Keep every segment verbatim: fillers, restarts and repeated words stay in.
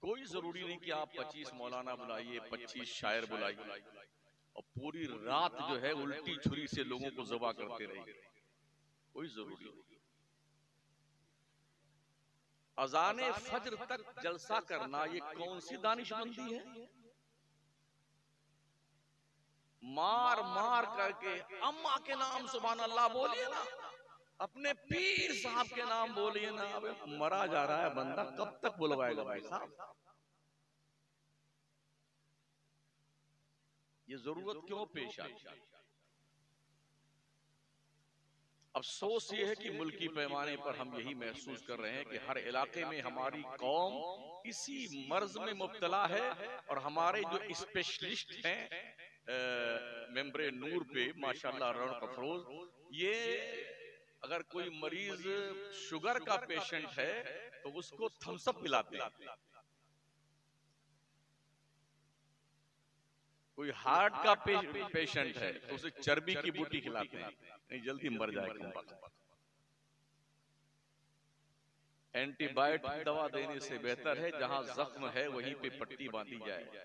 कोई जरूरी नहीं कि आप पच्चीस मौलाना बुलाइए, पच्चीस शायर बुलाइए और पूरी रात जो है उल्टी छुरी से लोगों को ज़बा करते रहिए, कोई जरूरी नहीं। अजाने फज्र तक जलसा करना ये कौन सी दानिशमंदी है? मार मार करके अम्मा के नाम सुभान अल्लाह बोलिए ना, अपने पीर साहब के नाम बोलिए ना। अबे मरा जा रहा है बंदा, कब तक बुलवाएगा भाई साहब? ये जरूरत क्यों पेश आई? अफसोस ये है कि मुल्की पैमाने पर हम यही महसूस कर रहे हैं कि हर इलाके में हमारी कौम इसी मर्ज में मुब्तला है और हमारे जो स्पेशलिस्ट हैं मेंबरे नूर पे माशाल्लाह रौनक अफरोज, ये अगर कोई मरीज शुगर का पेशेंट है तो उसको थम्स अप पिलाते हैं, कोई हार्ट का पे, पेशेंट है तो उसे चर्बी की बूटी खिलाते हैं, नहीं जल्दी मर जाएगा। एंटीबायोटिक दवा देने से बेहतर है जहां जख्म है वहीं पे पट्टी बांधी जाए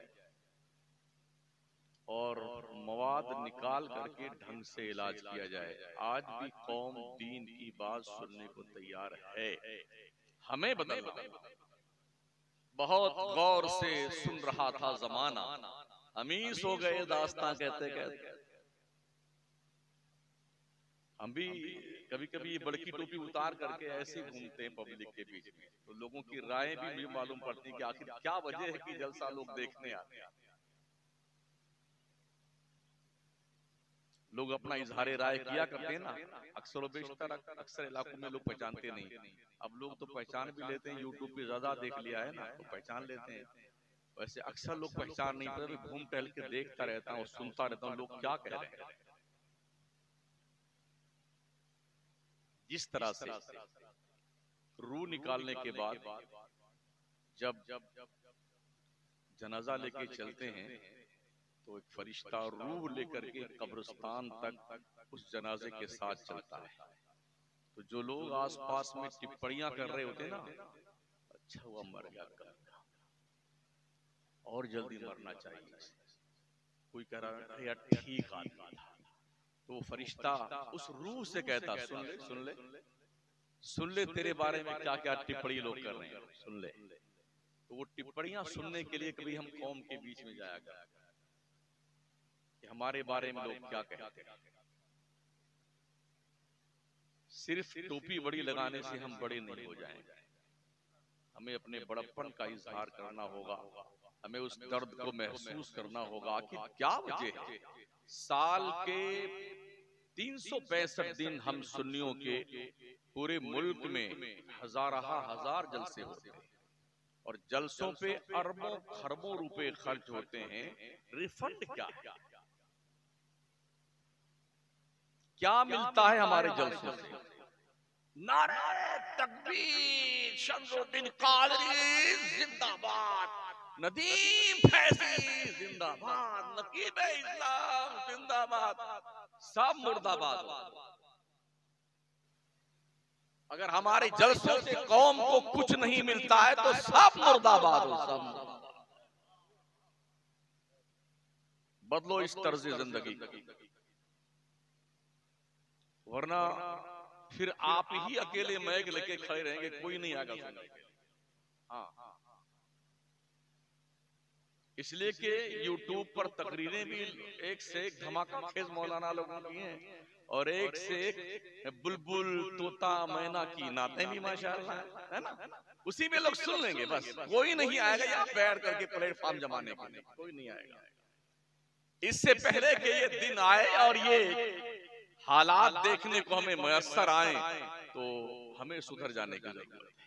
और मवाद निकाल करके ढंग से इलाज किया जाए। आज भी कौम दीन की बात सुनने को तैयार है, हमें बदलना। बहुत गौर से सुन रहा था जमाना, अमीस हो गए दास्तां कहते कहते। हम भी कभी कभी ये बड़की टोपी उतार करके ऐसे घूमते हैं पब्लिक के बीच में, तो लोगों की राय भी मुझे मालूम पड़ती है कि आखिर क्या वजह है कि जलसा लोग देखने आते हैं। लोग अपना इजहार राय किया करते हैं ना, अक्सर बेशतर अक्सर इलाकों में लोग पहचानते नहीं। अब लोग तो पहचान भी लेते हैं, यूट्यूब पे ज्यादा देख लिया है ना तो पहचान लेते हैं। वैसे अक्सर लोग पहचान नहीं पाते। घूम टहल के देखता रहता हूँ, सुनता रहता हूँ लोग क्या कह रहे हैं। जिस तरह से रूह निकालने के बाद जब जनाजा लेके चलते हैं तो एक फरिश्ता रूह लेकर के कब्रिस्तान तक उस जनाजे के साथ चलता है। तो जो लोग आसपास में टिप्पणियां कर रहे होते ना, अच्छा हुआ मर गया और जल्दी मरना चाहिए, कोई कह रहा है यार ठीक आदमी था, तो वो फरिश्ता उस रूह से कहता सुन ले सुन ले सुन ले तेरे बारे में क्या क्या टिप्पणी लोग कर रहे हैं, सुन ले। तो वो टिप्पणियां सुनने के लिए कभी हम कौम के बीच में जाया करते कि हमारे बारे में लोग क्या कहते हैं। सिर्फ टोपी बड़ी लगाने से हम बड़े नहीं हो जाएंगे, हमें अपने बड़प्पन का इजहार करना होगा, हमें उस दर्द को महसूस करना होगा कि क्या वजह है। साल के तीन सौ पैंसठ दिन हम सुन्नियों के पूरे मुल्क में हजारा हजार जलसे होते हैं और जलसों पे अरबों खरबों रुपए खर्च होते हैं। रिफंड क्या है, क्या मिलता है हमारे जलसों से? नारे तकबीर, शमसुद्दीन कादरी जिंदाबाद, नदीम फैजी जिंदाबाद, नकीब इस्लाम जिंदाबाद, सब मुर्दाबाद। अगर हमारे जलसों से कौम को कुछ नहीं मिलता है तो सब मुर्दाबाद हो, सब। बदलो इस तर्ज जिंदगी, वरना फिर आप ही अकेले मैग लेके खड़े रहेंगे, कोई नहीं आएगा सुनने। हाँ, इसलिए कि यूट्यूब पर तकरीरें भी एक से एक धमाका खेज मौलाना लोगों की हैं और एक से एक बुलबुल तोता मैना की नातें भी माशाअल्लाह है ना, उसी में लोग सुन लेंगे बस। कोई नहीं आएगा यहाँ बैठ करके प्लेटफॉर्म जमाने के लिए, कोई नहीं आएगा। इससे पहले कि ये दिन आए और ये हालात देखने को हमें मयस्सर आए तो हमें सुधर जाने की जरूरत है।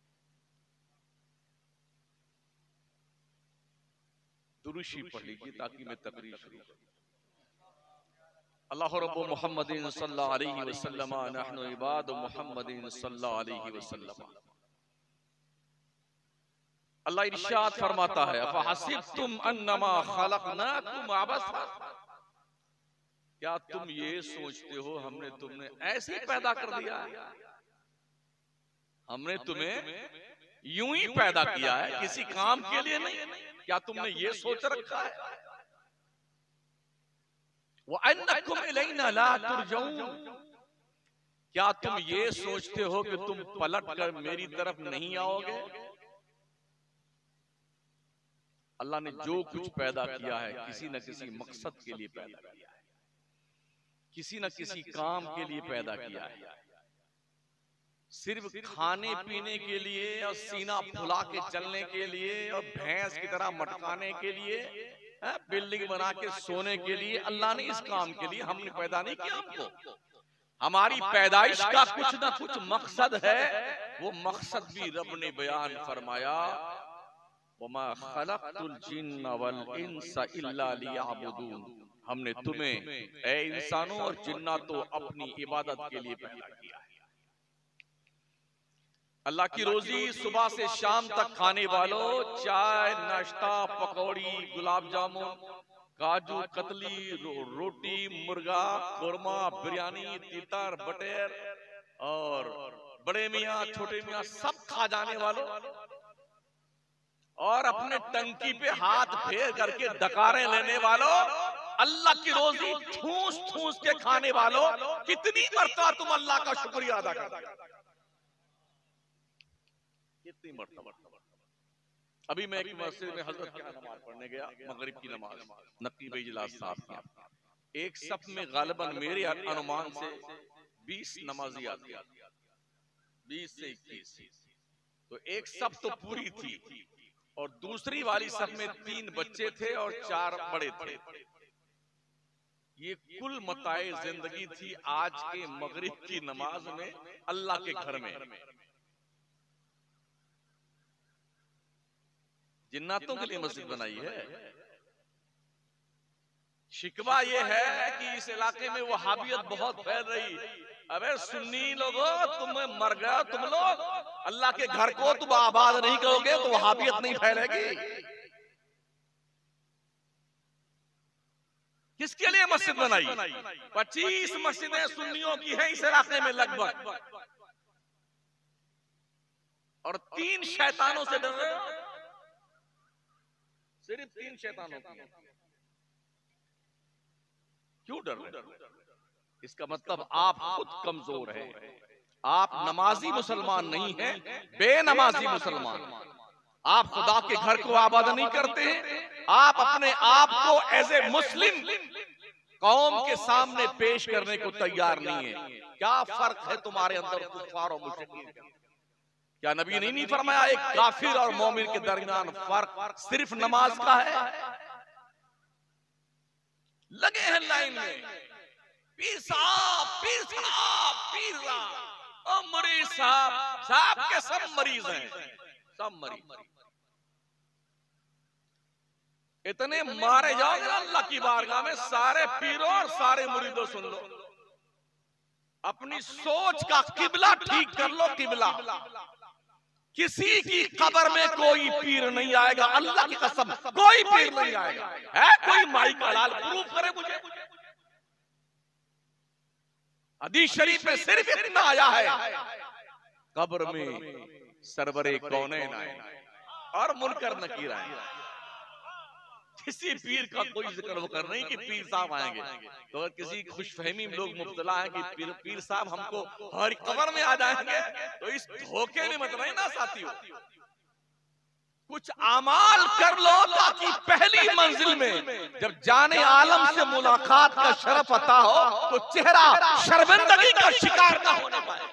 दुरूशी पढ़ लीजिए ताकि मैं तकरीर शुरू करूं। अल्लाह रब्बु मुहम्मदिन सल्लल्लाहु अलैहि वसल्लम नहनु इबादु मुहम्मदिन सल्लल्लाहु अलैहि वसल्लम। अल्लाह इरशाद फरमाता है अफहसिबतुम अन्नमा खलकनाकुम अबसा, क्या तुम ये सोचते हो हमने तुमने ऐसे ही पैदा कर दिया, हमने तुम्हें यूं ही पैदा किया है, किसी काम के लिए नहीं। क्या तुमने ये सोच रखा है? व अन्नकुम इलैना ला तुरजऊन, क्या तुम ये सोचते हो कि तुम पलट कर मेरी तरफ नहीं आओगे? अल्लाह ने जो कुछ पैदा किया है किसी न किसी मकसद के लिए पैदा किया है, किसी न किसी काम के लिए पैदा किया है। सिर्फ खाने पीने के लिए और सीना फुला के चलने के लिए और भैंस की तरह मटकाने के लिए, बिल्डिंग बना के सोने के लिए अल्लाह ने इस काम के लिए हमने पैदा नहीं किया हमको। हमारी पैदाइश का कुछ ना कुछ मकसद है, वो मकसद भी रब ने बयान फरमाया, वमा खलक़तुल जिन्न वल इंसा इल्ला लियअबुदून, हमने तुम्हें ए इंसानों और जिन्नातों अपनी इबादत के लिए पैदा किया है। अल्लाह की रोजी सुबह से शाम तक खाने वालों, चाय नाश्ता पकौड़ी गुलाब जामुन काजू कतली रो, रोटी मुर्गा कुरमा बिरयानी तीतर बटेर और बड़े मियाँ छोटे मियाँ सब खा जाने वालों और अपने टंकी पे हाथ फेर करके डकारे लेने वालों, अल्लाह की रोजी ठूस ठूस के खाने वालों, कितनी मरतबा तुम अल्लाह का शुक्रिया अदा करते हो? कितनी मरतबा? अभी मैं एक मस्जिद में हजरत की नमाज पढ़ने गया, मगरिब की नमाज, नकीब इजलास साहब की। एक सफ में गालिबन मेरे अनुमान से बीस नमाजी आती, बीस से इक्कीस। तो एक सफ तो पूरी थी और दूसरी वाली सफ में तीन बच्चे थे और चार बड़े थे। ये कुल मताए जिंदगी थी आज के मगरिब की नमाज में अल्लाह के घर में। जिन्नातों के लिए मस्जिद बनाई है। शिकवा ये है कि इस इलाके में वहाबियत बहुत फैल रही। अबे सुन्नी लोगों, तुम मर गए, तुम लोग अल्लाह के घर को तुम आबाद नहीं करोगे तो वहाबियत नहीं फैलेगी। किसके लिए मस्जिद बनाई? पच्चीस मस्जिदें सुन्नियों की हैं इस इलाके में लगभग, और तीन शैतानों से डर रहे हो। सिर्फ तीन शैतानों की। क्यों डर रहे? इसका मतलब आप खुद कमजोर है, आप नमाजी मुसलमान नहीं हैं, बेनमाजी मुसलमान। आप खुदा के घर को आबाद नहीं करते हैं, आप अपने आप को एज ए मुस्लिम कौम के सामने पेश करने को तैयार नहीं है। क्या फर्क है तुम्हारे अंदर कुफार और मुशरिकीन का? क्या नबी ने नहीं फरमाया एक काफिर और मोमिन के दरमियान फर्क सिर्फ नमाज का है? लगे हैं लाइन में, पीर साहब पीर साहब पीर साहब और मरीज साहब साहब के सब मरीज हैं, सब मरीज। इतने मारे जाओगे अल्लाह की बारगाह में, सारे पीरों और सारे मुरीदों सुन लो, अपनी सोच का किबला ठीक कर लो। किबला किसी की कब्र में कोई पीर नहीं आएगा, अल्लाह की कसम कोई पीर नहीं आएगा। है कोई माई का लाल प्रूफ करे मुझे? हदीस शरीफ में सिर्फ इतना आया है, कब्र में सरवरे कौनैन आए और मुनकर नकीर आए। किसी पीर का कोई जिक्र होकर नहीं कि पीर साहब आएंगे। तो अगर किसी खुशफहमी में लोग मुब्तला है कि पीर, पीर साहब हमको हर कब्र में आ जाएंगे, तो इस धोखे में मत रहना साथियों। कुछ आमाल कर लो ताकि पहली मंजिल में जब जाने आलम से मुलाकात का शरफ अता हो तो चेहरा शर्मिंदगी का शिकार ना होने पाए।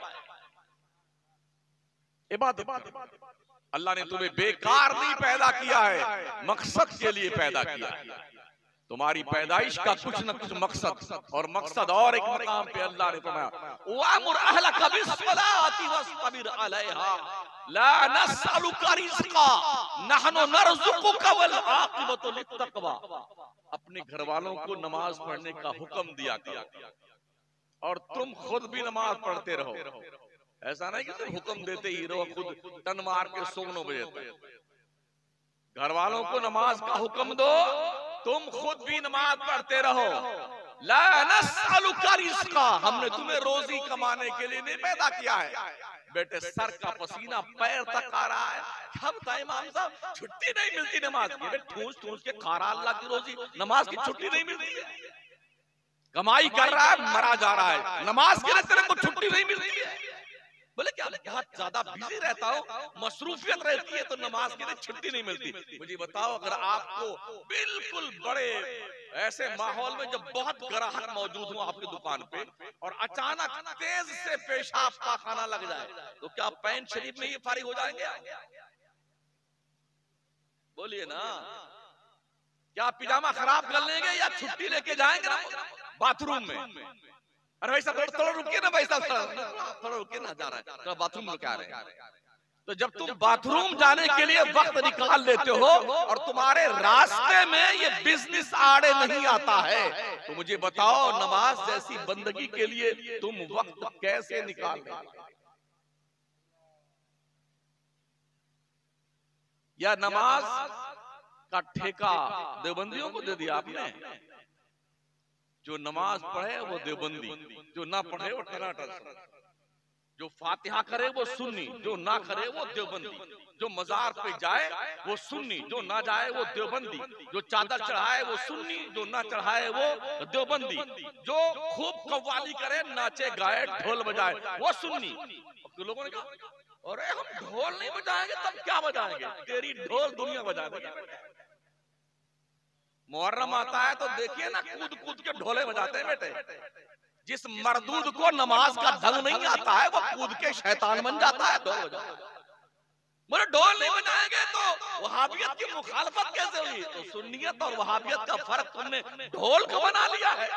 इबादत अल्लाह ने तुम्हें बेकार नहीं पैदा किया है, मकसद के लिए पैदा किया है। तुम्हारी पैदाइश का कुछ न कुछ मकसद, और मकसद और एक मकाम पे अल्लाह ने फरमाया वअमुर अहलका बिस्सलाति वस्ताबिर अलैहा ला नसअलुका रिज़्क़ा नहनु नरज़ुकुका वल आक़िबतु लित्तक़वा। अपने घर वालों को नमाज पढ़ने का हुक्म दिया करो और तुम खुद भी नमाज पढ़ते रहो। ऐसा नहीं कि तुम हुक्म देते ही रहो, खुद टन मार के सो नौ बजे तक। घर वालों को नमाज का हुक्म दो, तुम खुद भी नमाज पढ़ते रहो। ला नसअलुका रिज़्क़ा, हमने तुम्हें रोजी कमाने के लिए नहीं पैदा किया है। बेटे सर का पसीना पैर तक आ रहा है। क्या बताएं इमाम साहब, छुट्टी नहीं मिलती नमाज की। ठूस ठूस के खा रहा अल्लाह की रोजी, नमाज की छुट्टी नहीं मिलती है। कमाई कर रहा है, मरा जा रहा है, नमाज के लिए तेरे को छुट्टी नहीं मिलती है। बोले क्या बहुत ज्यादा बिजी रहता हूँ, मसरूफियत रहती है तो नमाज के लिए छुट्टी नहीं मिलती। मुझे बताओ, अगर आपको बिल्कुल बड़े ऐसे माहौल में जब बहुत ग्राहक मौजूद हो आपकी दुकान पे और अचानक तेज से पेशाब का खाना लग जाए, तो क्या पैंट शरीफ में ही फारिग हो जाएंगे? बोलिए ना, क्या पिजामा खराब कर लेंगे या छुट्टी लेके जाएंगे ना बाथरूम में? अरे भाई साहब थोड़ा रुकिए ना, भाई साहब थोड़ा रुकिए ना, जा रहा है तो बाथरूम में क्या रहे हैं। तो जब तुम बाथरूम जाने के लिए वक्त निकाल लेते हो और तुम्हारे रास्ते में ये बिजनेस आड़े नहीं आता है, तो मुझे बताओ नमाज जैसी बंदगी के लिए तुम वक्त कैसे निकाल रहे हो? या नमाज का ठेका देवबंदियों को दे दिया आपने? जो नमाज पढ़े वो देवबंदी, जो ना पढ़े वो टनाटन, जो फातिहा करे वो सुन्नी, जो ना करे वो देवबंदी, जो मजार पे जाए वो सुन्नी, जो ना जाए वो देवबंदी, जो चादर चढ़ाए वो सुन्नी, जो ना चढ़ाए वो देवबंदी, जो खूब कव्वाली करे, नाचे गाए, ढोल बजाए वो सुन्नी। तो लोगों ने कहा अरे हम ढोल नहीं बजाएंगे तब क्या बजाएंगे? तेरी ढोल दुनिया बजा देगी। मुहर्रम आता है तो देखिए ना, कूद कूद के ढोले बजाते हैं बेटे। जिस मरदूद को नमाज का ढंग नहीं आता है वो कूद के शैतान बन जाता है। ढोल बजाओ, बोले ढोल नहीं बजाएंगे तो वहाबियत की मुखालफत कैसे हुई? तो सुन्नियत और वहाबियत का फर्क तुमने ढोल को बना लिया है।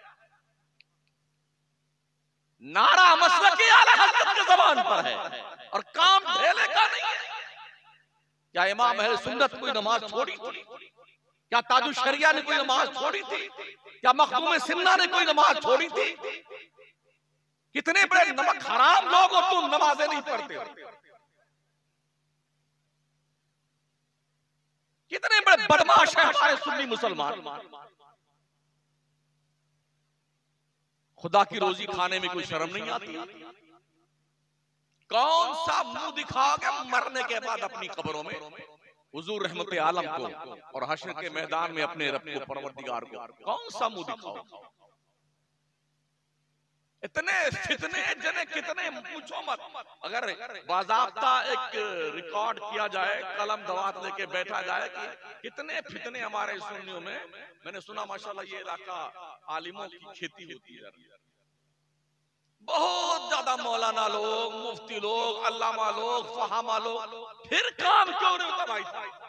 नारा मसलकी आला हज़रत के ज़बान पर है और काम ढेले का नहीं है। क्या इमाम अहले सुन्नत कोई नमाज छोड़ी थी? क्या ताजु शरिया ने कोई नमाज छोड़ी थी? क्या मखदूम सिन्ना ने कोई नमाज छोड़ी थी? कितने बड़े नमक हराम लोग हो तुम, नमाजें नहीं पढ़ते हो। कितने बड़े बदमाश हैं हमारे सुन्नी मुसलमान। खुदा की रोजी खाने में कोई शर्म नहीं आती? कौन सा मुंह दिखाओगे मरने के बाद अपनी कब्रों में हुजूर रहमत आलम को और हश्र के मैदान में अपने रब को, परवरदिगार को कौन सा मुंह दिखाओ? इतने फितने जने कितने, पूछो मत। अगर बाज़ाब्ता एक रिकॉर्ड किया जाए, कलम दवात लेके बैठा जाए कि कितने फितने हमारे सुन्नियों में। मैंने सुना माशाल्लाह ये इलाका आलिमों की खेती होती है, बहुत ज्यादा मौलाना लोग, मुफ्ती लोग, अल्लामा लोग, फहामा लोग, फिर काम क्यों नहीं होता भाई साहब?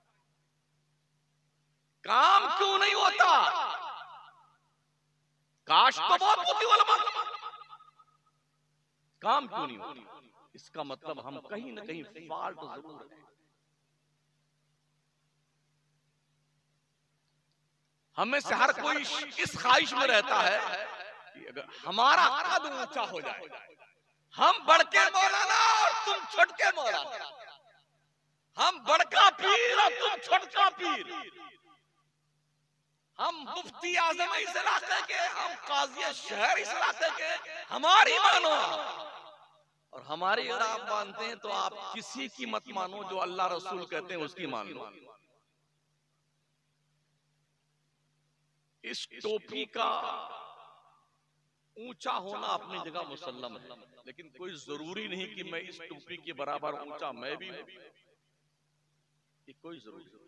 काम क्यों नहीं होता? काश तो बहुत होती उलमा, काम क्यों नहीं होता? इसका मतलब हम कहीं ना कहीं फॉल्ट जरूर है। हमें से हर कोई इस ख्वाहिश में रहता है कि अगर हमारा कद ऊंचा हो जाए, हम बड़के मौलाना और तुम छोटके मौलाना, हम बड़का पीर और तुम छोटका पीर, हम मुफ्ती आजम इस इलाके के, हम काजी शहर इस इलाके के, हमारी मानो। और हमारी अगर आप मानते हैं तो आप किसी की मत मानो, जो अल्लाह रसूल कहते हैं उसकी मान लो। इस टोपी का ऊंचा होना अपनी जगह मुसल्लम है, लेकिन कोई जरूरी नहीं कि मैं इस टोपी के बराबर ऊंचा मैं भी हूं, ये कोई जरूरी नहीं।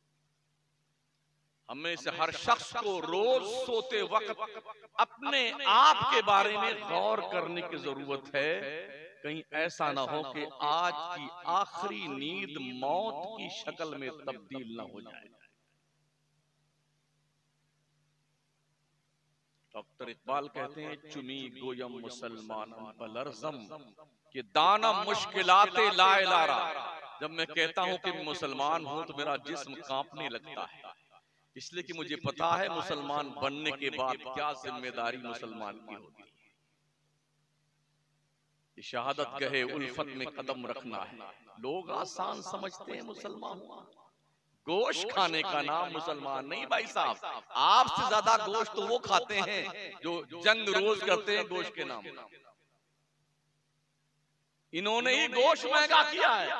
हमें से हर शख्स को रोज सोते वक्त अपने आप के बारे में गौर करने की जरूरत है। कहीं ऐसा ना हो कि आज की आखिरी नींद मौत की शक्ल में तब्दील ना हो जाए। डॉक्टर इकबाल कहते हैं, चुमी गोयम मुसलमान बलरजम कि दाना मुश्किलाते लाए लारा। जब मैं कहता हूं कि मुसलमान हूं तो मेरा जिस्म कांपने लगता है, इसलिए कि मुझे पता है मुसलमान बनने के बाद क्या जिम्मेदारी मुसलमान की होती है। शहादत कहे उल्फत में कदम रखना है। लोग आसान समझते हैं मुसलमान हुआ, गोश्त खाने का नाम मुसलमान नहीं भाई साहब। आपसे ज्यादा गोश्त तो वो खाते हैं जो जंग रोज करते हैं गोश्त के नाम। इन्होंने ही गोश्त महंगा किया है।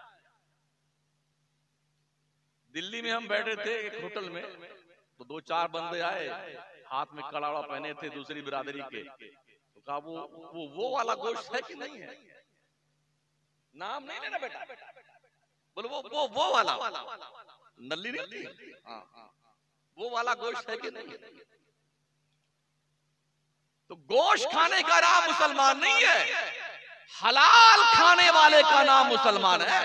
दिल्ली में हम बैठे थे एक होटल में, तो दो चार बंदे आए, हाथ में कड़ाड़ा पहने थे दूसरी बिरादरी के, तो कहा वो वो वो वाला गोश्त है कि नहीं है? नाम नहीं लेना बेटा, बोलो वो वो वो वाला नल्ली नहीं थी, हाँ वो वाला गोश्त है कि नहीं है? तो गोश्त खाने का नाम मुसलमान नहीं है, हलाल खाने वाले का नाम मुसलमान है।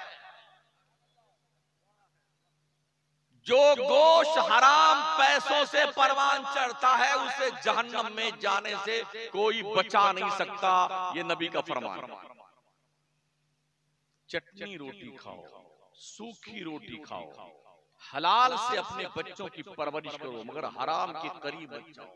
जो गोश्त हराम पैसों से परवान चढ़ता है उसे जहन्नम में जाने से कोई बचा नहीं सकता, ये नबी का फरमान। चटनी रोटी खाओ, सूखी रोटी खाओ, हलाल से अपने बच्चों की परवरिश करो, मगर हराम के करीब मत जाओ।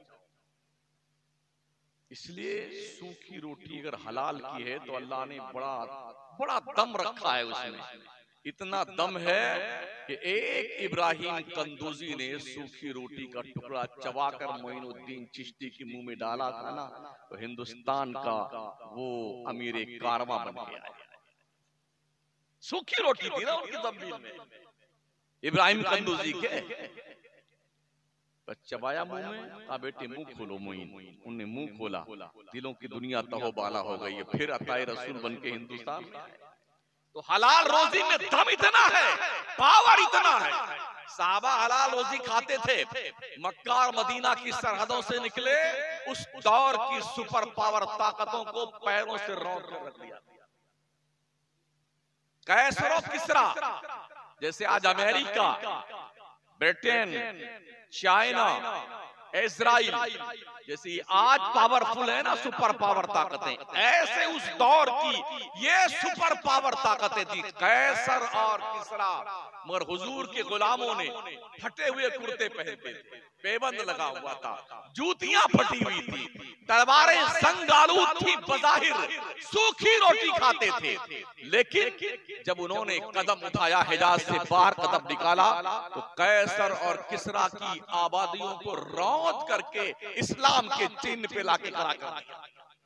इसलिए सूखी रोटी अगर हलाल की है तो अल्लाह ने बड़ा बड़ा दम रखा है उसमें। इतना दम है कि एक इब्राहिम कंदूजी ने सूखी रोटी का टुकड़ा चबाकर मोइनुद्दीन चिश्ती के मुंह में डाला था ना, तो हिंदुस्तान का वो अमीर कारवां बन गया है। सूखी रोटी थी ना उनकी तब्दील में, इब्राहिम कंदूजी के। चबाया मुंह में, कहा बेटे मुंह खोलो मोइन। उन्होंने मुंह खोला, दिलों की दुनिया तहोबाला हो गई है, फिर अताए रसूल बन के हिंदुस्तान। तो हलाल रोजी में दम इतना है, पावर इतना है। साहबा हलाल रोजी खाते थे, मक्का और मदीना की सरहदों से निकले, उस दौर की सुपर पावर ताकतों को पैरों से रौंद कर रख दिया। कैसर और किसरा, जैसे आज अमेरिका, ब्रिटेन, चाइना, इजराइल जैसी आज पावरफुल है ना सुपर पावर ताकतें, ऐसे उस दौर की ये सुपर पावर ताकतें थी कैसर और किसरा। मगर हुजूर के गुलामों ने फटे हुए कुर्ते पहनते थे, पेबंद लगा हुआ था, जूतियां फटी हुई थी, तलवारें संगालू थी, बज़ाहिर सूखी रोटी खाते थे। लेकिन जब उन्होंने कदम उठाया, हिजाज से बाहर कदम निकाला, तो कैसर और किसरा की आबादियों को रौंद करके इस्लाम के चिन्ह पे लाके खड़ा कर दिया।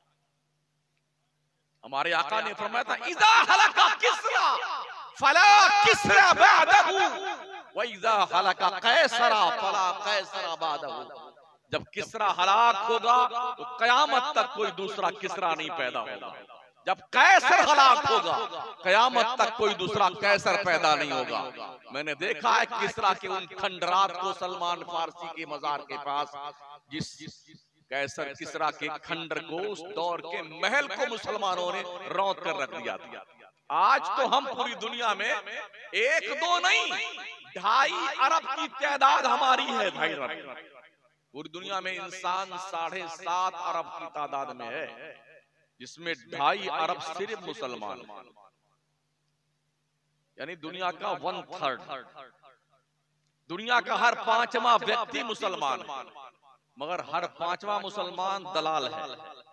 हमारे आका ने फरमाया था, इज़ा हलका किसरा फला किसरा बअदहु व इज़ा हलका कैसरा फला कैसरा बअदहु। जब किसरा हलाक होगा तो कयामत तक कोई दूसरा किसरा नहीं पैदा होगा। जब कैसर हलाक होगा कयामत तक कोई दूसरा कैसर पैदा नहीं होगा। मैंने देखा है किसरा के उन खंडरात को सलमान फारसी के मजार के पास, जिस कैसर किसरा के खंडर को, उस दौर के महल को मुसलमानों ने रौंद कर रख दिया था। आज तो हम पूरी दुनिया में एक दो नहीं, ढाई अरब की तादाद हमारी है। ढाई अरब पूरी दुनिया में इंसान साढ़े सात अरब की तादाद में है, जिसमें ढाई अरब सिर्फ मुसलमान, यानी दुनिया का वन थर्ड। दुनिया का हर पांचवा व्यक्ति मुसलमान, मगर हर पांचवा मुसलमान दलाल है,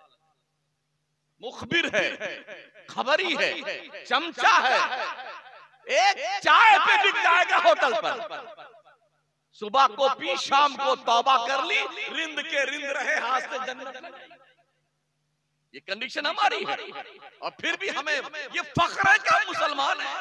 मुखबिर है, खबरी है, चमचा है। एक चाय पे बिक जाएगा होटल पर, सुबह को पी, शाम को तौबा कर ली, रिंद के रिंद रहे, हाथ से जन्नत में। ये कंडीशन हमारी है, और फिर भी हमें ये फख्र है कि हम मुसलमान हैं।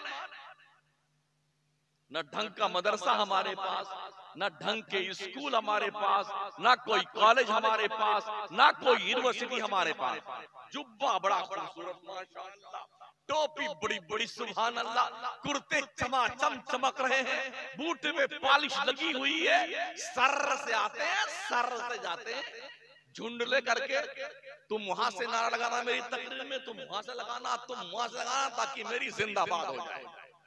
न ढंग का मदरसा हमारे पास, न ढंग के स्कूल हमारे पास, न कोई कॉलेज हमारे पास, न कोई यूनिवर्सिटी हमारे पास। जुब्बा बड़ा खूबसूरत माशाअल्लाह, टोपी बड़ी बड़ी सुभान अल्लाह, कुर्ते चमाचम चमक रहे हैं, बूट में पॉलिश लगी हुई है, सर से आते हैं, सर से जाते हैं, झुंड ले करके। तुम वहां से नारा लगाना मेरी तकरीर में, तुम वहां से लगाना, तुम वहां से लगाना, ताकि मेरी जिंदाबाद हो जाए।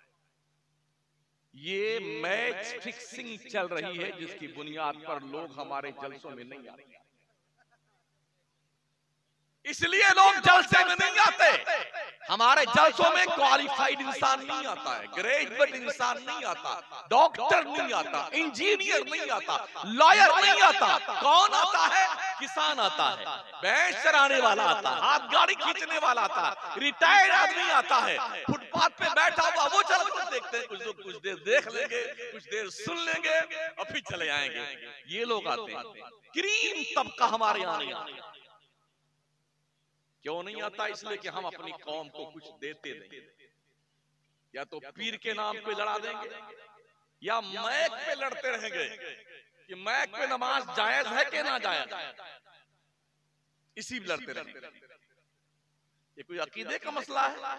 ये मैच फिक्सिंग चल रही है, जिसकी बुनियाद पर लोग हमारे जलसों में नहीं आते, इसलिए लोग जलसे में नहीं आते। हमारे जलसों में क्वालिफाइड इंसान नहीं आता है, ग्रेजुएट इंसान नहीं आता, डॉक्टर नहीं आता, इंजीनियर नहीं आता, लॉयर नहीं आता। कौन आता है? किसान आता है, भैंस चराने वाला आता है, हाथ गाड़ी खींचने वाला आता है, रिटायर्ड आदमी आता है, फुटपाथ पे बैठा हुआ वो चल कर देखते हैं, कुछ लोग कुछ देर देख लेंगे, कुछ देर सुन लेंगे और फिर चले आएंगे। ये लोग आते हैं। क्रीम तबका हमारे यहाँ नहीं आता। क्यों नहीं आता? इसलिए कि हम अपनी कौम को कुछ देते नहीं। या तो पीर के नाम पे लड़ा देंगे या मैक पे लड़ते रहेंगे कि मैक पे नमाज जायज है कि ना जायज, इसी पे लड़ते रहेंगे। ये कोई अकीदे का मसला है?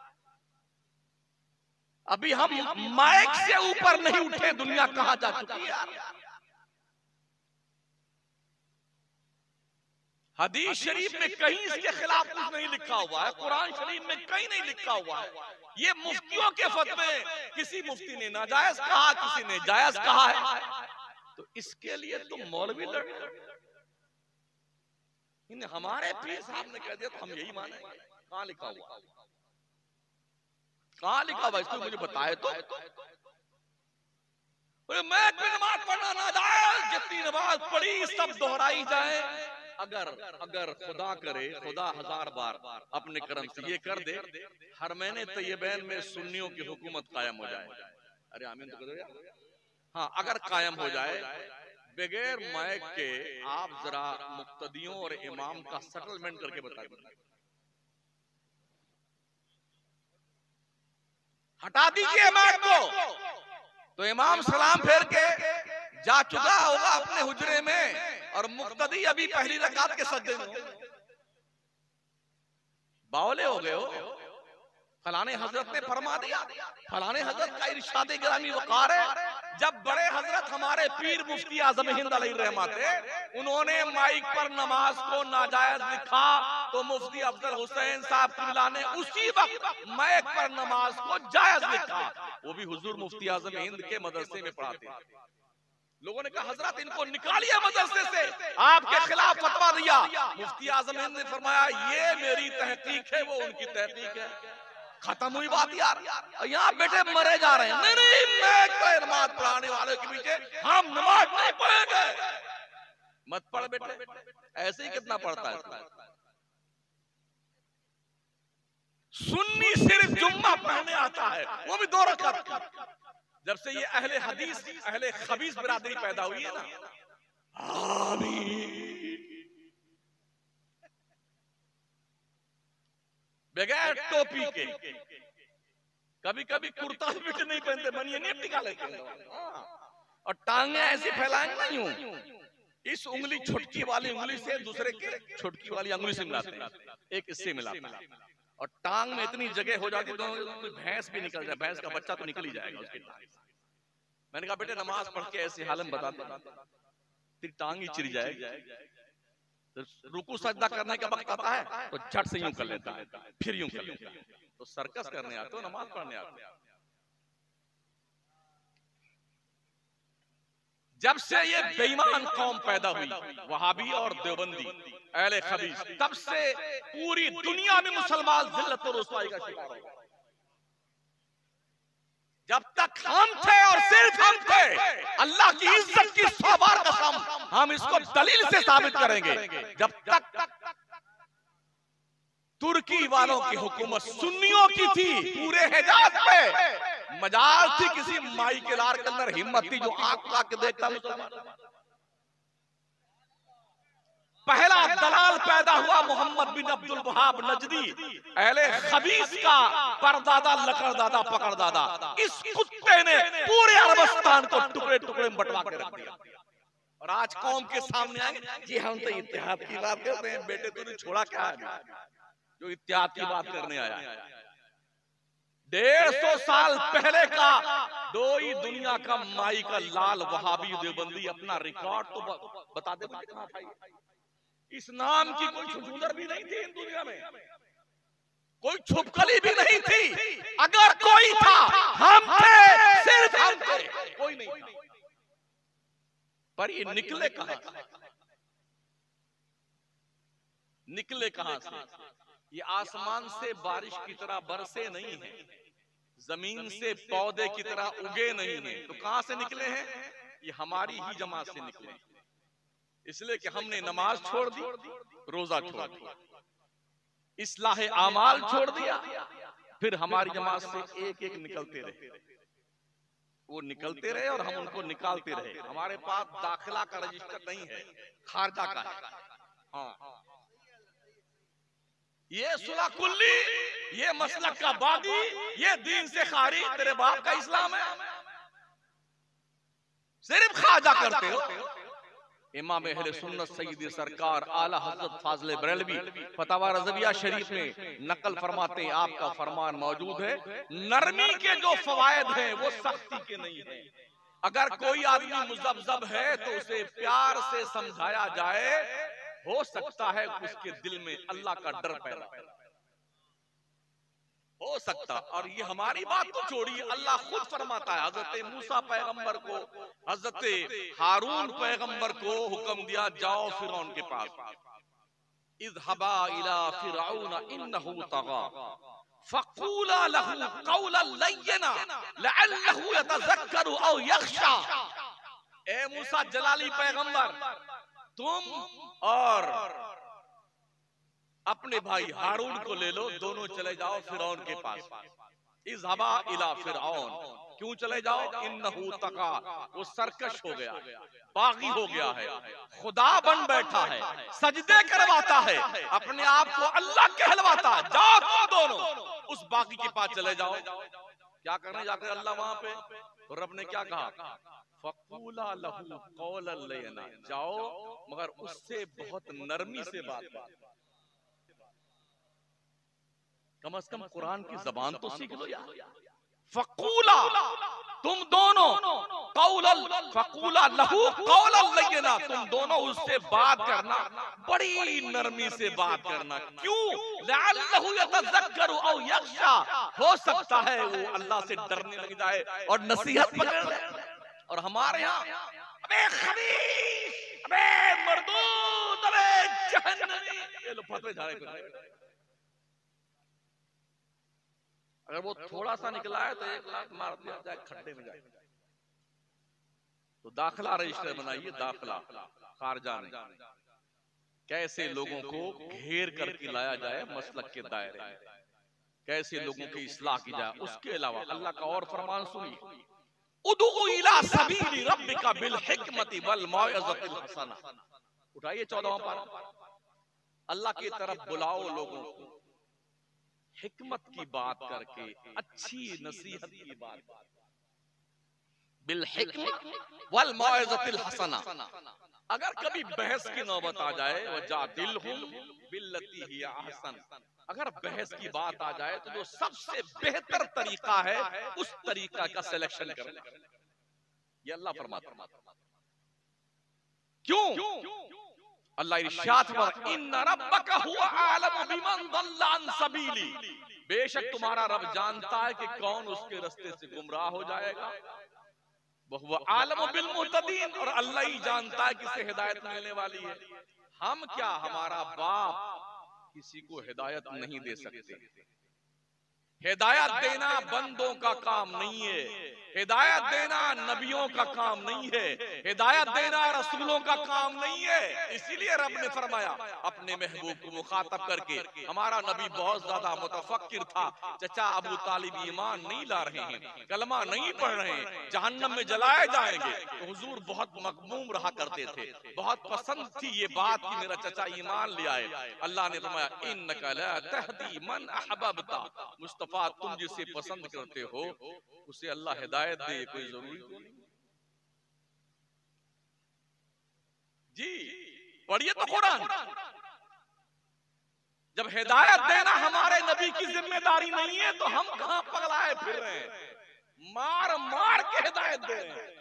अभी हम मैक से ऊपर नहीं उठे, दुनिया कहां जा चुकी है यार। हदीस शरीफ में कहीं इसके खिलाफ कुछ नहीं लिखा हुआ है, कुरान शरीफ में कहीं नहीं लिखा हुआ है। ये मुफ्तियों के फतवे, किसी मुफ्ती ने नाजायज कहा, किसी ने जायज कहा है, तो इसके लिए तो मौलवी लड़। इन्हें हमारे पीर साहब ने कह दिया तो हम यही मानेंगे। कहां लिखा हुआ? कहां लिखा हुआ? इसको मुझे बताए तो। मैं नमाज पढ़ना नाजायज, जितनी नमाज पढ़ी सब दोहराई जाए। अगर अगर खुदा करे, खुदा हजार बार अपने कर्म से ये कर दे, हर महीने तैयबैन में सुन्नियों की हुकूमत कायम हो जाए। अरे आमीन तो करो यार। हाँ, अगर कायम हो जाए बगैर माइक के, आप जरा मुक्तदियों और इमाम का सेटलमेंट करके बता दीजिए। हटा दीजिए माइक को, तो इमाम सलाम फेर के जा चुका होगा अपने हुजरे में और मुक्तदी अभी पहली रकात के सजदे में। बावले हो गए हो। फलाने हजरत ने फरमा दिया, फलाने हजरत का इरशाद गिरामी वकार है। जब बड़े हजरत हमारे पीर मुफ्ती आजम हिंद अलैहिर्रहमत थे, उन्होंने माइक पर नमाज को नाजायज लिखा, तो मुफ्ती अफजल हुसैन साहब किबला ने उसी वक्त माइक पर नमाज को जायज लिखा। वो भी हुजूर मुफ्ती आजम हिंद के मदरसे में पढ़ाते थे। लोगों ने कहा हजरत इनको निकालिए मदरसे से, आपके खिलाफ फतवा दिया। मुफ्ती आजम हिंद ने फरमाया ये मेरी तहकीक है, वो उनकी तहकीक है। खत्म हुई बात यार। यहाँ बेटे मरे जा रहे हैं। नहीं नहीं, मैं कोई नमाज पढ़ाने वाले के पीछे हम नमाज नहीं पढ़ेंगे। मत पढ़ बेटे, ऐसे ही कितना पढ़ता है। सुन्नी सिर्फ जुम्मा पढ़ने आता है, वो भी दो रकात। जब से ये अहले हदीस, अहले खबीस बिरादरी पैदा हुई है ना, आमीन, बगैर टोपी के, कभी कभी कुर्ता भी नहीं पहनते, बनिए नहीं टिका लेते, और टांगे ऐसी फैलाएंगे नहीं हूं, इस उंगली छुटकी वाली उंगली से दूसरे के छुटकी वाली उंगली से मिलाते हैं, एक इससे मिलाते हैं, और टांग में इतनी जगह हो जाती तो भैंस भी निकल जाए, भैंस का बच्चा तो निकल ही जाएगा उसकी टांग। मैंने कहा बेटे नमाज पढ़ के ऐसी हालत बता दे, तेरी टांग ही चिर जाएगी। रुकू सजदा करने का वक्त आता है तो झट से यूं कर लेता है, फिर यूं कर लेता है। तो सर्कस करने आते हो, नमाज पढ़ने आते हो। जब से ये बेईमान कौम पैदा हुई, वहाबी और देवबंदी अहले खबीस, तब से पूरी दुनिया में मुसलमान जिल्लत और रुसवाई का शिकार हो। जब तक हम थे और सिर्फ हम थे, अल्लाह की इज्जत की सौ बार कसम, हम इसको दलील से साबित करेंगे। जब तक तुर्की वालों की हुकूमत सुन्नियों की थी पूरे हिजाज पे, मजाल थी किसी माई के लार के अंदर हिम्मत थी जो आंख ला के देखता मुसलमान। पहला दलाल पैदा हुआ मोहम्मद बिन अब्दुल वहाब नजदी, अहले खबीस का परदादा लकड़दादा पकड़दादा। इस कुत्ते ने पूरे अरबस्तान को टुकड़े टुकड़े में बंटवा के रख दिया। और आज कौम के सामने आएंगे जी हम तो इत्तेहाद की बात करते हैं। बेटे तूने छोड़ा क्या है जो इत्तेहाद की बात करने आया है? डेढ़ सौ साल पहले का दो ही दुनिया का माई का लाल वहाबी देवबंदी अपना रिकॉर्ड तो बता दे कहां था। इस नाम की कोई छुछुंदर भी नहीं थी इन दुनिया में, कोई छुपकली भी नहीं थी। अगर कोई था हम थे, सिर्फ हम थे, कोई नहीं था। पर ये निकले कहां से? निकले कहां से? ये आसमान से बारिश की तरह बरसे नहीं है, जमीन से पौधे की तरह उगे नहीं है। तो कहां से निकले हैं? ये हमारी ही जमात से निकले हैं। इसलिए कि हमने नमाज छोड़ दी, रोजा छोड़ दिया, इस्लाह आमाल छोड़ दिया, फिर हमारी जमात से एक एक निकलते रहे। वो निकलते रहे और हम उनको निकालते रहे। हमारे पास दाखिला का रजिस्टर नहीं है, खारजा का है। हाँ, ये सुलह कुल्ली, ये मसलक का बागी, ये दीन से खारी, तेरे बाप का इस्लाम है। सिर्फ खाजा करते हो। इमाम अहले सुन्नत सय्यद सरकार आला हजरत फाज़िल बरेलवी फतवा रज़विया शरीफ में नकल फरमाते हैं, आपका फरमान मौजूद है, नरमी के जो फवायद हैं वो सख्ती के नहीं है। अगर कोई आदमी मुज़ब्ज़ब है तो उसे प्यार से समझाया जाए, हो सकता है उसके दिल में अल्लाह का डर पैदा हो सकता। और ये हमारी बात तो छोड़िए, अल्लाह खुद फरमाता है, हजरत मूसा पैगंबर को, हजरत हारून पैगंबर को हुक्म दिया, जाओ फिरौन के पास, इज़हबा इला फिरऔन इन्नहु तगा फक़ूला लहू क़ौलन लय्यना लअल्लहु यतज़क्करु औ यख़शा। ए मूसा जलाली पैगंबर, तुम और अपने भाई हारून को ले लो, दोनों चले जाओ फिरौन के पास। इज़हबा इला फिरऔन, क्यों चले जाओ? इन्नहु तगा, वो सरकश हो गया, बागी हो गया है, खुदा बन बैठा है, सजदे करवाता है, अपने आप को अल्लाह कहलवाता है। जाओ तुम दोनों उस बागी के पास चले जाओ। क्या करने जाकर अल्लाह वहां पे? तो रब ने क्या कहा? फक़ूला लहू क़ौलन लय्यना, जाओ मगर उससे बहुत नरमी से बात करो, कम अज कम कुरान की जबान तो सीख लो यार। फक़ूला, तुम दोनों, क़ौलन फक़ूला लहू क़ौलन लय्यना, तुम दोनों उससे बात करना, बड़ी नरमी से बात करना। क्यों? लअल्लहु यतज़क्करु औ यख़शा, हो सकता है वो अल्लाह से डरने लग जाए और नसीहत पकड़ ले। और हमारे यहाँ अबे खबीस, अबे मर्दूद, अबे जहन्नमी, ये लो फतवे झाड़े फिर। अगर वो थोड़ा सा निकला है तो एक लाख मार दिया जाए, खड्डे में जाए। तो दाखिला रजिस्टर बनाइए, दाखिला खारजा में कैसे लोगों को घेर करके लाया जाए मसलक के दायरे में, कैसे लोगों की इस्लाह की जाए। उसके अलावा अल्लाह का और फरमान सुनिए, उदउ इला सबीली रब्बिका बिल हिकमति वल मौइज़तिल हसना। उठाइए चौदहवां पारा, अल्लाह की तरफ बुलाओ लोगों को हिकमत की बात करके, अच्छी नसीहत की बात, बिल हिकमत वल मौइज़तिल हसना। अगर कभी बहस की नौबत आ जाए, वजादिलहुम बिल्लती हिया अहसन, अगर बहस की बात आ जाए तो जो सबसे बेहतर तरीका है उस तरीका का सिलेक्शन करना, ये अल्लाह फरमाता। क्यों? अल्लाह इरशाद फरमाता, इन्ना रब्बका हुवा आलमु बिमन दल्ला अन सबीली, बेशक तुम्हारा रब जानता है कि कौन उसके रास्ते से गुमराह हो जाएगा। वहुवा आलमु बिल मुहतदीन, और अल्लाह ही जानता है किसे हिदायत मिलने वाली है। हम क्या, हमारा बाप किसी को हिदायत नहीं दे सकते। हिदायत देना बंदों का काम नहीं है, हिदायत देना नबियों का काम नहीं है, हिदायत देना रसूलों का काम नहीं है। इसीलिए रब ने फरमाया अपने महबूब को मुखातब करके, हमारा नबी बहुत ज्यादा मुतफक्किर था, चचा अबू तालिब ईमान नहीं ला रहे हैं, कलमा नहीं पढ़ रहे हैं, जहन्नम में जलाए जाएंगे, तो हुजूर बहुत मगमूम रहा करते थे, बहुत पसंद थी ये बात कि मेरा चचा ईमान ले आए। अल्लाह ने फरमाया, इन्नका ला तहदी मन अहबबता, मुस्तफा तुम जिसे पसंद करते हो उसे अल्लाह हिदायत दे, कोई जरूरी तो नहीं। जी पढ़िए तो कुरान। जब हिदायत देना हमारे नबी की जिम्मेदारी नहीं है तो हम कहां पगलाए फिर रहे हैं, मार मार के हिदायत दे रहे हैं।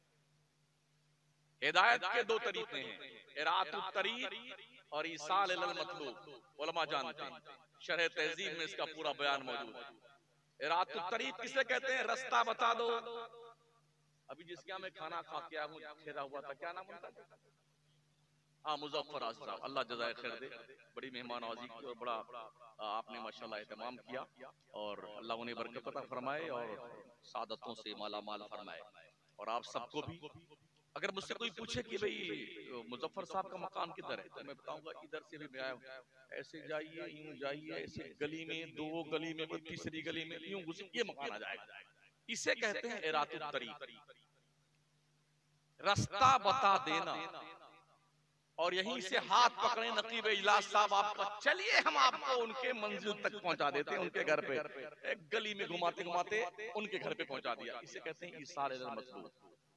हिदायत के दो तरीके हैं, इरातुत तरीक और ईसाल इलल मतलूब। उलमा जानते हैं, शरह तहजीब में इसका पूरा बयान मौजूद है। इरातुत तरीक किसे कहते हैं? रास्ता बता दो। अभी जिसके यहाँ मैं खाना खा के आया खेरा हुआ था, क्या नाम उनका? हाँ, मुजफ्फर आसिफ साहब, अल्लाह जज़ाए खैर दे। बड़ी मेहमान नवाजी की और बड़ा आपने माशाल्लाह एहतमाम किया, और अल्लाह उन्हें बरकत अता फरमाए और सादतों से माला माल फरमाए। और आप सबको भी, अगर मुझसे कोई पूछे कि भाई मुजफ्फर साहब का मकान किधर है, तो मैं बताऊंगा इधर से भी मैं आया हूँ, ऐसे जाइए, यूं जाइए, ऐसे गली में, दो गली में, तीसरी गली में, यूं घुसे, ये मकान आ जाएगा। इसे कहते हैं इरातुत तरीक, रास्ता बता देना। और यहीं से हाथ पकड़े नकीब इजलास साहब आपका, चलिए हम आपको उनके मंजिल तक पहुंचा देते हैं, उनके घर पे एक गली में घुमाते घुमाते उनके घर पे पहुंचा दिया। इसे कहते हैं ईसाल इलल मतलूब,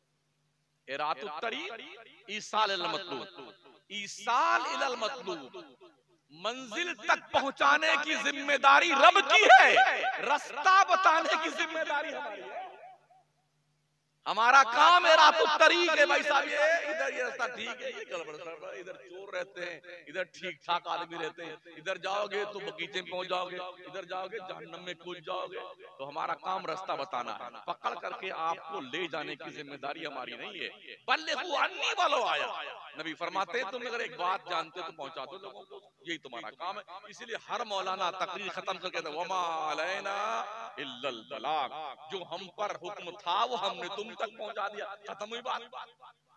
इरातुत तरीक ईसाल इलल मतलूब। ईसाल इलल मतलूब, मंजिल तक पहुंचाने की जिम्मेदारी रब की है, रास्ता बताने की जिम्मेदारी हमारी है। हमारा काम है रातुत तरीक है, भाई साहब ये इधर ये रास्ता ठीक है, ये गड़बड़ गड़बड़, इधर चोर रहते हैं, इधर ठीक ठाक आदमी रहते हैं, इधर जाओगे तो बगीचे में पहुंच जाओगे, इधर जाओगे जहन्नम में कूद जाओगे। तो हमारा काम रास्ता बताना है, पकड़ करके आपको ले जाने की जिम्मेदारी हमारी नहीं है। बल्लिगू अन्नी वालो आया, नबी फरमाते हैं तुम अगर एक बात जानते हो तो पहुंचा दो लोगों को, यही तुम्हारा काम है। इसलिए हर मौलाना तकरीर खत्म करके कहते वमा अलैना इल्लल बलाग, जो हम पर हुक्म था वो हमने तुम तक पहुंचा दिया, खत्म हुई बात।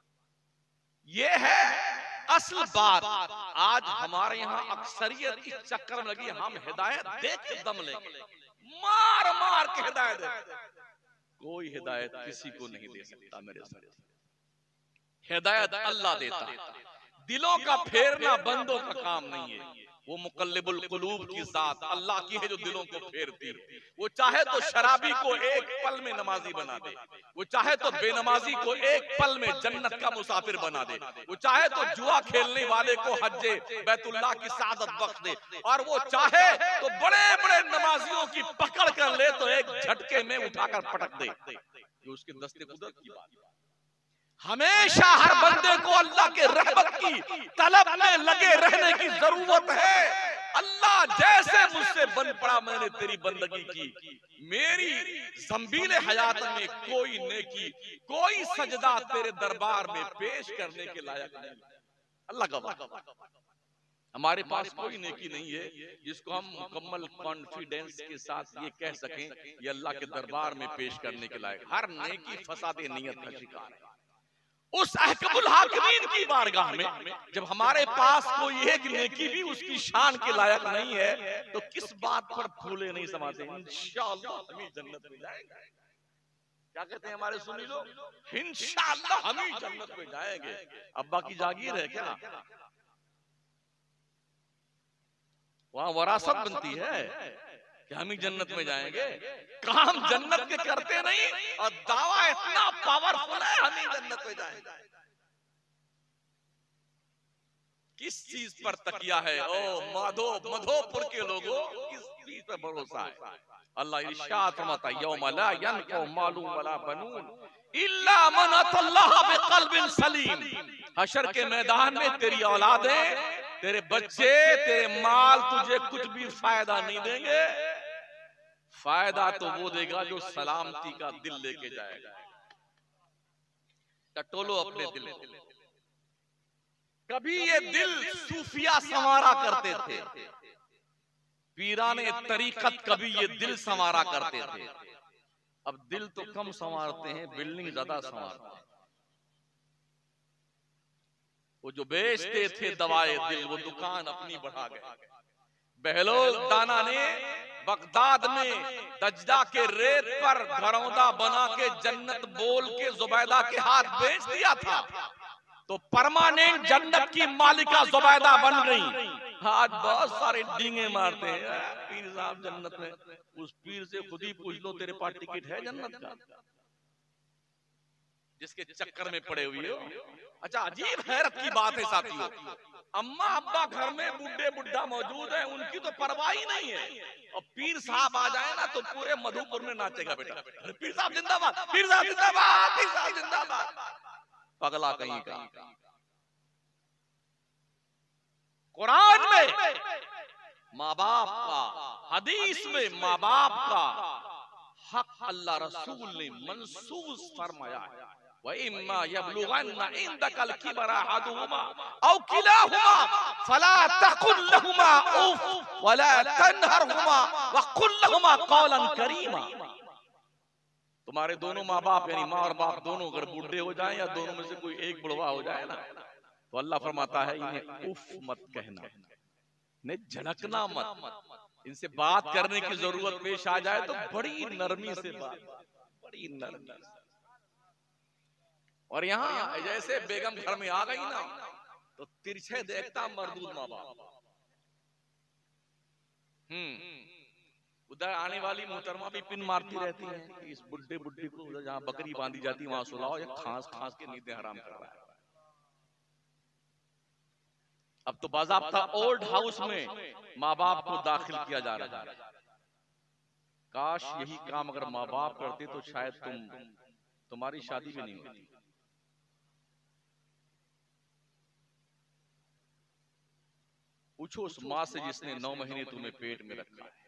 ये है असल बात। आज हमारे यहाँ अक्सरियत इस चक्कर में लगी, हम हिदायत दे के दम लेंगे, मार मार के हिदायत दे। कोई हिदायत किसी को नहीं दे सकता मेरे साथ, हिदायत अल्लाह देता है। दिलों का फेरना बंदों का काम नहीं है, वो मुकल्लिबुल कुलूब की जात अल्लाह की है जो दिलों को फेरती है। वो चाहे तो शराबी को एक पल में नमाजी बना दे, वो चाहे तो बेनमाजी को एक पल में जन्नत का मुसाफिर बना दे, वो चाहे तो जुआ खेलने वाले को हज्जे बैतुल्लाह की सादत बख्श दे, और वो चाहे तो बड़े बड़े नमाजियों की पकड़ कर ले तो एक झटके में उठाकर पटक दे। ये उसके दस्ते कुदरत की बात है। हमेशा हर बंदे को अल्लाह के रहमत की तलब में लगे रहने की जरूरत है। अल्लाह जैसे मुझसे बन पड़ा मैंने तेरी बंदगी की, मेरी ज़ंबील हयात में कोई नेकी कोई सजदा तेरे दरबार में पेश करने के लायक नहीं। अल्लाह गवाह, हमारे पास कोई नेकी नहीं है जिसको हम मुकम्मल कॉन्फिडेंस के साथ ये कह सकें ये अल्लाह के दरबार में पेश करने के लायक। हर नेकी फसादे नियत का शिकार है। उस अहकमुल हाकिमीन की बारगाह में जब हमारे पास कोई एक नेकी भी उसकी शान के लायक नहीं है तो किस बात पर फूले नहीं समाते, इंशाअल्लाह हम ही जन्नत में जाएंगे। क्या कहते हैं हमारे सुनी लोग, इंशाअल्लाह हम ही जन्नत में जाएंगे। अब्बा की जागीर है क्या, वहां वरासत बनती है कि हम ही जन्नत में जाएंगे। काम जन्नत के करते नहीं और दावा इतना पावरफुल है हम ही जन्नत में जाएंगे। किस चीज पर तकिया है ओ माधो मधोपुर के लोगों, किस चीज पर भरोसा है। अल्लाह इरशाद फरमाता यौम ला यनफउ मालून वला बनून इल्ला मन अतल्लाह बिक़ल्बिन सलीम। हशर के मैदान में तेरी औलादें, तेरे बच्चे, तेरे माल तुझे कुछ भी फायदा नहीं देंगे। फायदा तो वो देगा जो सलामती का दिल लेके जाएगा। टटोलो अपने दिल। कभी ये दिल सूफिया संवारा करते थे, पीराने तरीकत कभी ये दिल संवारा करते थे। अब दिल तो कम संवारते हैं, बिल्डिंग ज्यादा संवारते हैं। वो जो बेचते थे दवाए दिल वो दुकान अपनी बढ़ा गए। बहलोल दाना ने बगदाद में दज्जा के रेत पर घरौंदा बना के जन्नत बोल के जुबैदा के हाथ बेच दिया था, तो परमानेंट जन्नत की मालिका जुबैदा बन गई। आज बहुत सारे डींगे मारते हैं पीर साहब जन्नत में। उस पीर से खुद ही पूछ लो तेरे पास टिकट है जन्नत का, जिसके चक्कर में पड़े हुए हो। अच्छा अजीब हैरत की बात है साथियों, अम्मा अब्बा घर में बूढ़े बुढ़ा मौजूद है, उनकी तो परवाह ही नहीं है, और पीर साहब आ जाए ना तो पूरे मधुपुर में नाचेगा बेटा, पीर साहब जिंदाबाद, पीर साहब जिंदाबाद, पीर साहब जिंदाबाद। पगला कहीं का। कुरान में माँ बाप का, हदीस में माँ बाप का हक अल्लाह रसूल ने मंसूस फरमाया है। वइम्मा यबलुगन्ना इंदकल किबरा अहदुहुमा औ किलाहुमा फला तकुल लहुमा उफ वला तनहरहुमा वकुल लहुमा कौलन करीमा। तुम्हारे दोनों माँ बाप यानी माँ और बाप दोनों अगर बूढ़े हो जाएं या दोनों में से कोई एक बुढ़वा हो जाए ना, तो अल्लाह फरमाता है इन्हें उफ मत कहना, इन्हें झड़कना मत, इनसे बात करने की जरूरत पेश आ जाए तो बड़ी नरमी से बात, बड़ी नरमी से। और यहाँ जैसे बेगम घर में आ गई ना तो तिरछे देखता मरदूद माँ बाप। हम्म उधर आने वाली मोहतरमा भी पिन मारती रहती है कि इस बुड्ढे बुड्ढी को उधर जहाँ बकरी बांधी जाती है वहां सुलाओ, या खांस खांस के नींदें हराम कर रहा है। अब तो बाज़ाब्ता ओल्ड हाउस में माँ बाप को दाखिल किया जा रहा है। काश यही काम अगर माँ बाप करते तो शायद तुम तुम्हारी शादी भी नहीं होती। पूछो उस माँ से जिसने नौ महीने तुम्हें पेट में रखा है,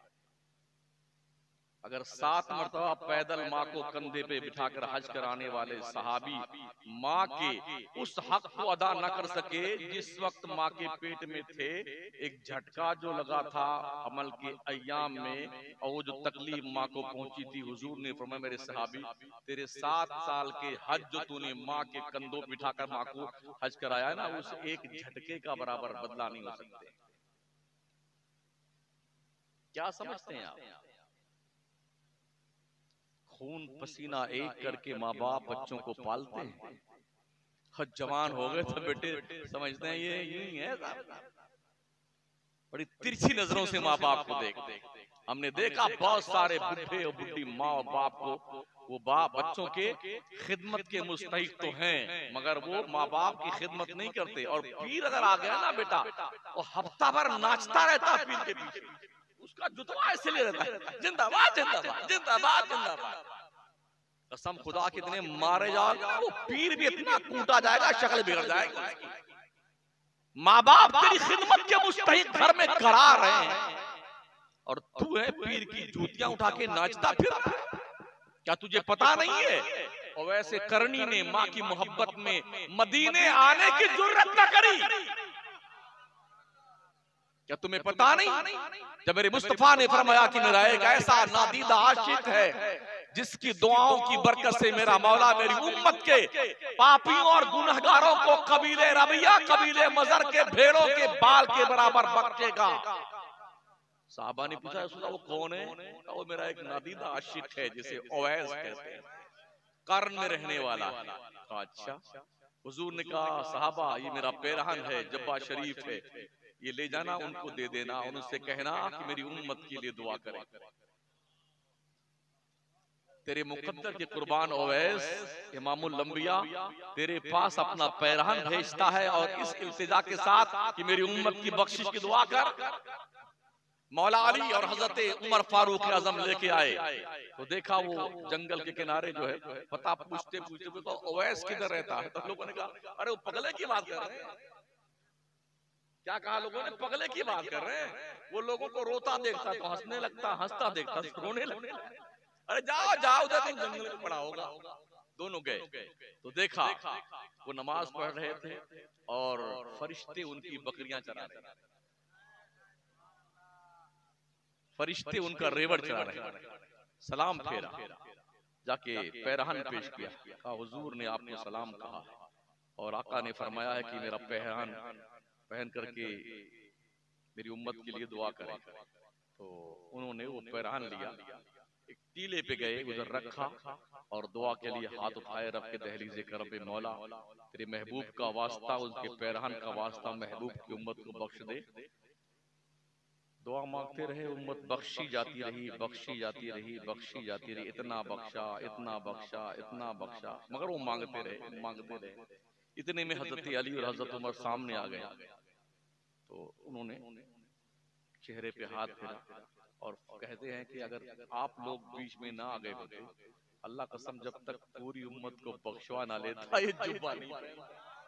अगर सात मरतबा पैदल माँ को कंधे पे बिठाकर हज कराने वाले सहाबी माँ के उस हक को अदा न कर सके जिस वक्त माँ के पेट में थे, एक झटका जो लगा था हमल के अय्याम में, और वो जो तकलीफ माँ को पहुंची थी, हुजूर ने फरमाया मेरे सहाबी तेरे सात साल के हज जो तूने माँ के कंधों पे बिठाकर माँ को हज कराया ना, उस एक झटके का बराबर बदला नहीं हो सकते। क्या समझते हैं आप? खून पसीना एक करके माँ बाप बच्चों को पालते हैं, और जवान हो गए तो बेटे समझते हैं ये यूं ही है। बड़ी तिरछी नजरों से माँ बाप को देखते। हमने देखा बहुत सारे बुढ़े और बुढ़ी माँ और बाप को, वो बाप बच्चों के खिदमत के मुस्तहिक तो हैं, मगर वो माँ बाप की खिदमत नहीं करते। और पीर अगर आ गया ना बेटा, वो हफ्ता भर नाचता रहता पीर के पीछे, उसका जुतवा ऐसे ले रहता है, जिंदाबाद जिंदाबाद जिंदाबाद जिंदाबाद। कसम खुदा के इतने मारे जाओगे वो पीर भी इतना कूटा जाएगा, शक्ल बिगड़ जाएगी। माँ बाप तेरी खिदमत के मुस्तहिक घर में करा रहे हैं, और तू है पीर की जूतियां उठा के नाचता फिर रहा है। क्या तुझे पता नहीं है? और वैसे करनी ने माँ की मोहब्बत में मदीने आने की जुर्रत न करी। क्या तुम्हें पता नहीं? जब मेरे मुस्तफा ने फरमाया कि मेरा एक ऐसा नादीदा आशिक है जिसकी दुआओं की बरकत से मेरा मौला मेरी उम्मत के पापियों और गुनहगारों को कबीले रबिया कबीले मजर के भेड़ों के बाल के बराबर बख्शेगा। साहबा ने पूछा वो कौन है? वो मेरा एक नादीदा आशिक है जिसे ओवैस कहते हैं, कर्न में रहने वाला। अच्छा। हुजूर ने कहा साहबा ये मेरा पेरहन है, जब्बा शरीफ है, ये ले जाना उनको दे देना, उनसे कहना कि मेरी उम्मत के लिए दुआ करें। तेरे मुकद्दर के कुर्बान ओवैस इमामुल अंबिया तेरे पास अपना पैरहन भेजता है और इस इल्तिजा के साथ कि मेरी उम्मत की बख्शिश की दुआ कर। मौला अली और हजरत उमर फारूक आजम लेके आए तो देखा वो जंगल के किनारे जो है, पता पूछते पूछते तो ओवैस किधर रहता है? तो लोगों ने कहा अरे वो पगले की बात कर रहे हैं। क्या कहा लोगों ने? पगले की बात कर रहे हैं। वो लोगों को रोता देखता तो हंसने लगता, हंसता देखता तो रोने लगता। अरे जाओ जाओ उधर कहीं जंगल में पड़ा होगा। दोनों गए तो देखा वो नमाज पढ़ रहे थे और फरिश्ते उनकी बकरियां चरा रहे थे, फरिश्ते उनका रेवड़ चरा रहे। सलाम फेरा, जाके पैरहन पेश किया, कहा हुजूर ने आपको सलाम कहा और आका ने फरमाया है कि मेरा पैरहन पहन करके मेरी उम्मत के लिए दुआ करें। तो उन्होंने वो पैरहन लिया, एक टीले पे गए, उधर रखा और दुआ के लिए हाथ उठाए, रब के दहलीज़े करम पे मौला तेरे महबूब का वास्ता, उनके पैरहन का वास्ता महबूब की उम्मत को बख्श दे। दुआ मांगते रहे, उम्मत बख्शी जाती रही, बख्शी जाती रही, बख्शी जाती रही, इतना बख्शा इतना बख्शा इतना बख्शा, मगर वो मांगते रहे मांगते रहे। इतने में हजरत अली और हजरत उमर सामने आ गए तो उन्होंने चेहरे पे हाथ फेरा और कहते हैं कि अगर आप लोग बीच में ना आ गए होते, अल्लाह कसम जब तक पूरी उम्मत को बख्शवा ना लेता ये जुब्बा नहीं पहनता।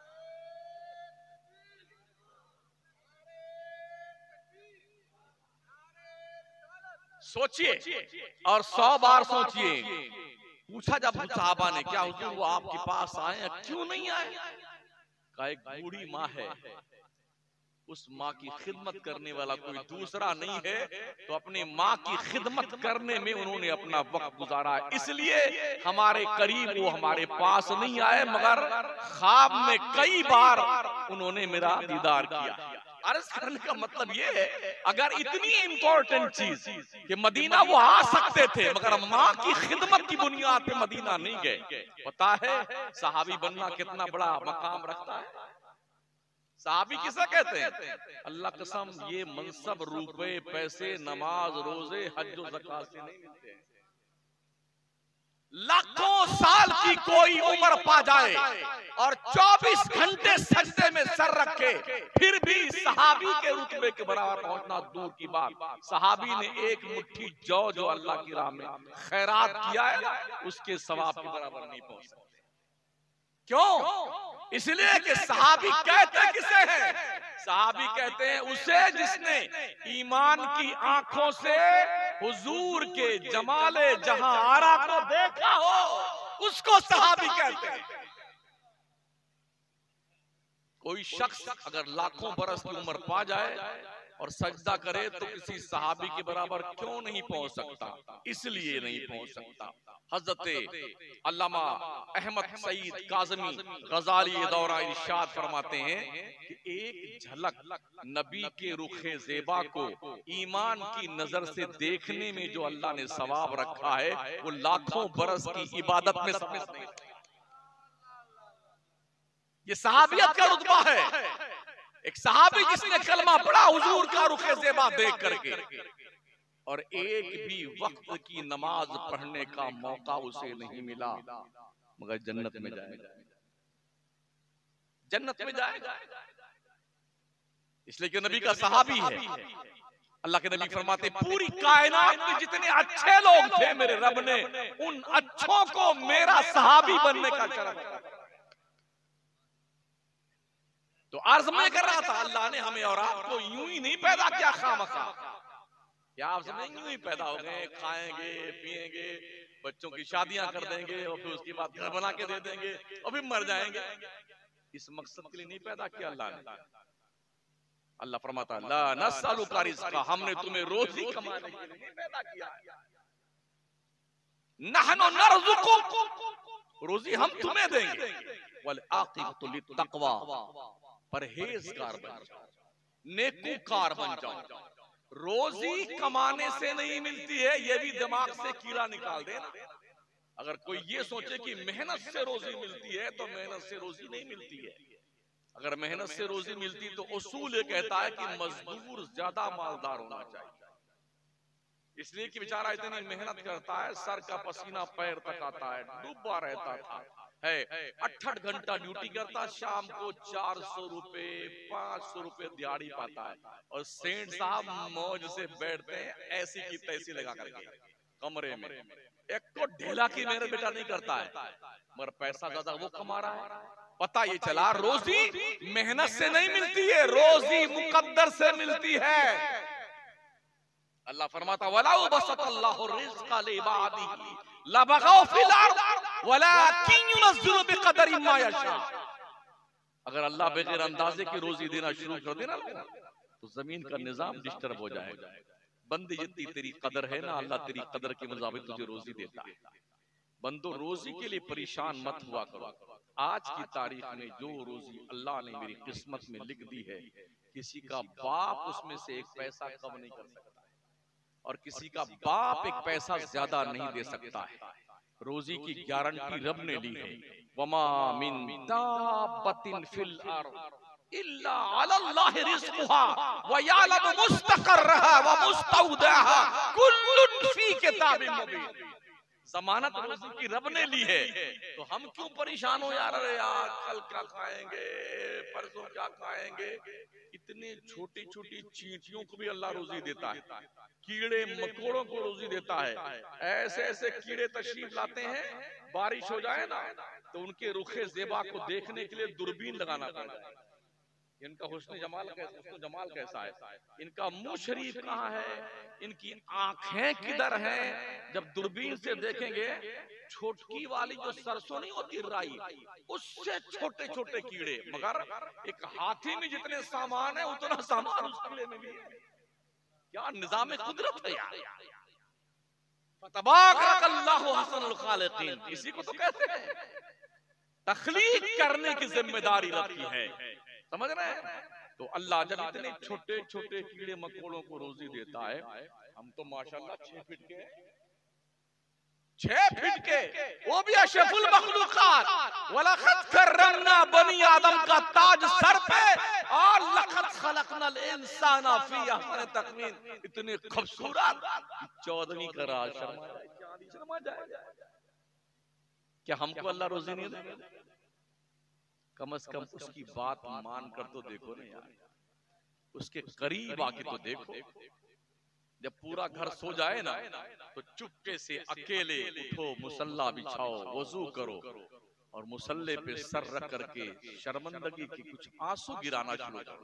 सोचिए और सौ बार सोचिए। पूछा जब सहाबा ने क्या हुजूर वो आपके पास आए, क्यों नहीं आए? कहा एक बूढ़ी माँ है, उस माँ की खिदमत करने वाला कोई दूसरा नहीं है, तो अपनी माँ की खिदमत करने में उन्होंने अपना वक्त गुजारा, इसलिए हमारे करीब वो हमारे पास नहीं आए, मगर ख्वाब में कई बार उन्होंने मेरा दीदार किया। अर्ज करने का मतलब ये है, अगर इतनी इंपॉर्टेंट चीज कि मदीना वो आ सकते थे मगर माँ की खिदमत की बुनियाद पे मदीना नहीं गए। पता है सहाबी बनना कितना बड़ा मकाम रखता है? सहाबी किसे कहते हैं? अल्लाह कसम ये मनसब, रुपए, पैसे, नमाज, रोजे, हज और ज़कात से नहीं मिलते हैं। लाखों साल की कोई उम्र पा जाए और चौबीस घंटे सजदे में सर रखे, फिर भी सहाबी के रुतबे के बराबर पहुंचना दूर की बात। सहाबी ने एक मुट्ठी जौ जो अल्लाह की राह में खैरात किया है, उसके सवाब के बराबर नहीं पहुंच सकते। क्यों? इसलिए कि सहाबी कहते किसे हैं? सहाबी कहते हैं उसे जिसने ईमान की आंखों से हुजूर के जमाले जहां आरा को देखा हो, उसको सहाबी कहते हैं। कोई शख्स अगर लाखों बरस की उम्र पा जाए और सजदा करे तो किसी सहाबी के बराबर क्यों नहीं पहुंच सकता? इसलिए नहीं पहुंच सकता। हजरत अल्लामा अहमद सईद काज़मी गजाली दौरा इरशाद फरमाते हैं कि एक झलक नबी के रुखे ज़ेबा को ईमान की नजर से देखने में जो अल्लाह ने सवाब रखा है, वो लाखों बरस की इबादत में समझ नहीं। ये सहाबियत का रुतबा है। एक सहाबी जिसने कलमा पढ़ा हुजूर का रुखे ज़ेबा देख करके, और एक भी वक्त की नमाज पढ़ने का मौका उसे नहीं मिला, मगर जन्नत में जाएगा, जन्नत में जाएगा। इसलिए कि नबी का सहाबी है। अल्लाह के नबी फरमाते पूरी कायनात में जितने अच्छे लोग थे मेरे रब ने उन अच्छों को मेरा सहाबी बनने का शरफ दिया। तो अर्ज में कर रहा था, अल्लाह ने हमें और आपको यूं ही नहीं पैदा किया खामखा। क्या आप समझेंगे यूं ही पैदा हो गए, खाएंगे पिएंगे, बच्चों की शादियां कर देंगे और फिर उसके बाद घर बना के दे देंगे और फिर मर जाएंगे? इस मकसद के लिए नहीं पैदा किया अल्लाह ने। अल्लाह फरमाता है ला नस्अलुका रिज़्क़ा, हमने तुम्हें रोजी कमाने के लिए नहीं पैदा किया, नहनु नरज़ुकुक, रोजी हम तुम्हें देंगे, वल आक़िबतु लित्तक़वा, परहेज़गार बन जाओ, नेकूकार बन जाओ। रोजी कमाने से नहीं मिलती है, ये भी दिमाग से कीड़ा निकाल देना। अगर कोई ये सोचे कि मेहनत से रोजी मिलती है, तो मेहनत से रोजी नहीं मिलती है। अगर मेहनत से रोजी मिलती तो उसूल ये कहता है कि मजदूर ज्यादा मालदार होना चाहिए। इसलिए कि बेचारा इतनी मेहनत करता है, सर का पसीना पैर तक आता है, डूबा रहता था है, अठठ घंटा ड्यूटी करता, शाम को चार सौ रुपए पांच सौ रुपए दिहाड़ी पाता है, और सेठ साहब मौज से बैठते हैं ऐसी की तैसी लगा करके कमरे में। एक को ढेला की मेहनत बेटा नहीं करता है, मगर पैसा ज्यादा वो कमा रहा है। पता ये चला रोजी मेहनत से नहीं मिलती है, रोजी मुकद्दर से मिलती है। अल्लाह फरमाता वलाउ बसतल्लाहु रिज़्क़ा लिइबादिही लबग़ौ फिल अर्ज़ वलाकिन युनज़्ज़िलु बिक़दरि मा यशा। अगर अल्लाह बगैर अंदाजे की रोजी देना शुरू कर देना तो जमीन का निजाम डिस्टर्ब हो जाएगा। बंदे जितनी तेरी कदर है ना, अल्लाह तेरी कदर के मुताबिक तुझे रोजी देता है। बंदो रोजी के लिए परेशान मत हुआ करो। आज की तारीख में जो रोजी अल्लाह ने मेरी किस्मत में लिख दी है, किसी का बाप उसमें से एक पैसा कम नहीं कर सकता, और किसी का बाप एक पैसा ज्यादा नहीं दे सकता है। रोजी की गारंटी रब ने ली है। वमा मिन दाब्बतिन फिल अर्ज़ इल्ला अलल्लाहि रिज़्क़ुहा व यअलमु मुस्तक़र्रहा व मुस्तौदअहा कुल्लुन फी किताबिन मुबीन। जमानत रोजी की रब ने ली है, तो हम क्यों परेशान हो यार? अरे यार कल क्या खाएंगे, परसों क्या खाएंगे? इतनी छोटी छोटी चींटियों को भी अल्लाह रोजी देता है, कीड़े मकोड़ों को रोजी देता है। ऐसे ऐसे कीड़े तशरीफ लाते हैं, बारिश हो जाए ना तो उनके रुखे ज़ेबा को देखने के लिए दूरबीन लगाना पड़ता है। इनका हुस्न जमाल कैसा, हुस्न जमाल कैसा है, इनका मुंह शरीफ कहाँ है, इनकी आंखें किधर हैं। जब दूरबीन से देखेंगे, छोटकी वाली जो सरसों नहीं होती राई, उससे छोटे छोटे कीड़े, मगर एक हाथी में जितने सामान है उतना सामान उस कीड़े में भी है। क्या निजाम कुदरत है यार। तबारकल्लाहु हसनुल खालिकीन, इसी को तो कहते हैं तख्लीक करने की जिम्मेदारी रखी है। समझ रहे हैं? तो अल्लाह जब इतने छोटे छोटे कीड़े मकोड़ों को रोजी देता है, हम तो माशाल्लाह छह फीट के छह फीट के वो भी अशरफुल मखलूकात, वलक़द कर्रमना बनी आदम का ताज सर पे, और लक़द खलक़नल इंसाना फी अहसनि तक़वीम, इतने खूबसूरत चौदहवीं का राज शर्मा जाए। क्या हमको अल्लाह रोजी नहीं देगा? कम से कम उसकी बात मान कर तो देखो ना यार, उसके करीब आके तो देखो। जब पूरा घर सो जाए ना तो चुपके से अकेले उठो, मुसल्ला बिछाओ, वजू करो और मुसल्ले पे सर रख करके शर्मिंदगी के कुछ आंसू गिराना शुरू करो।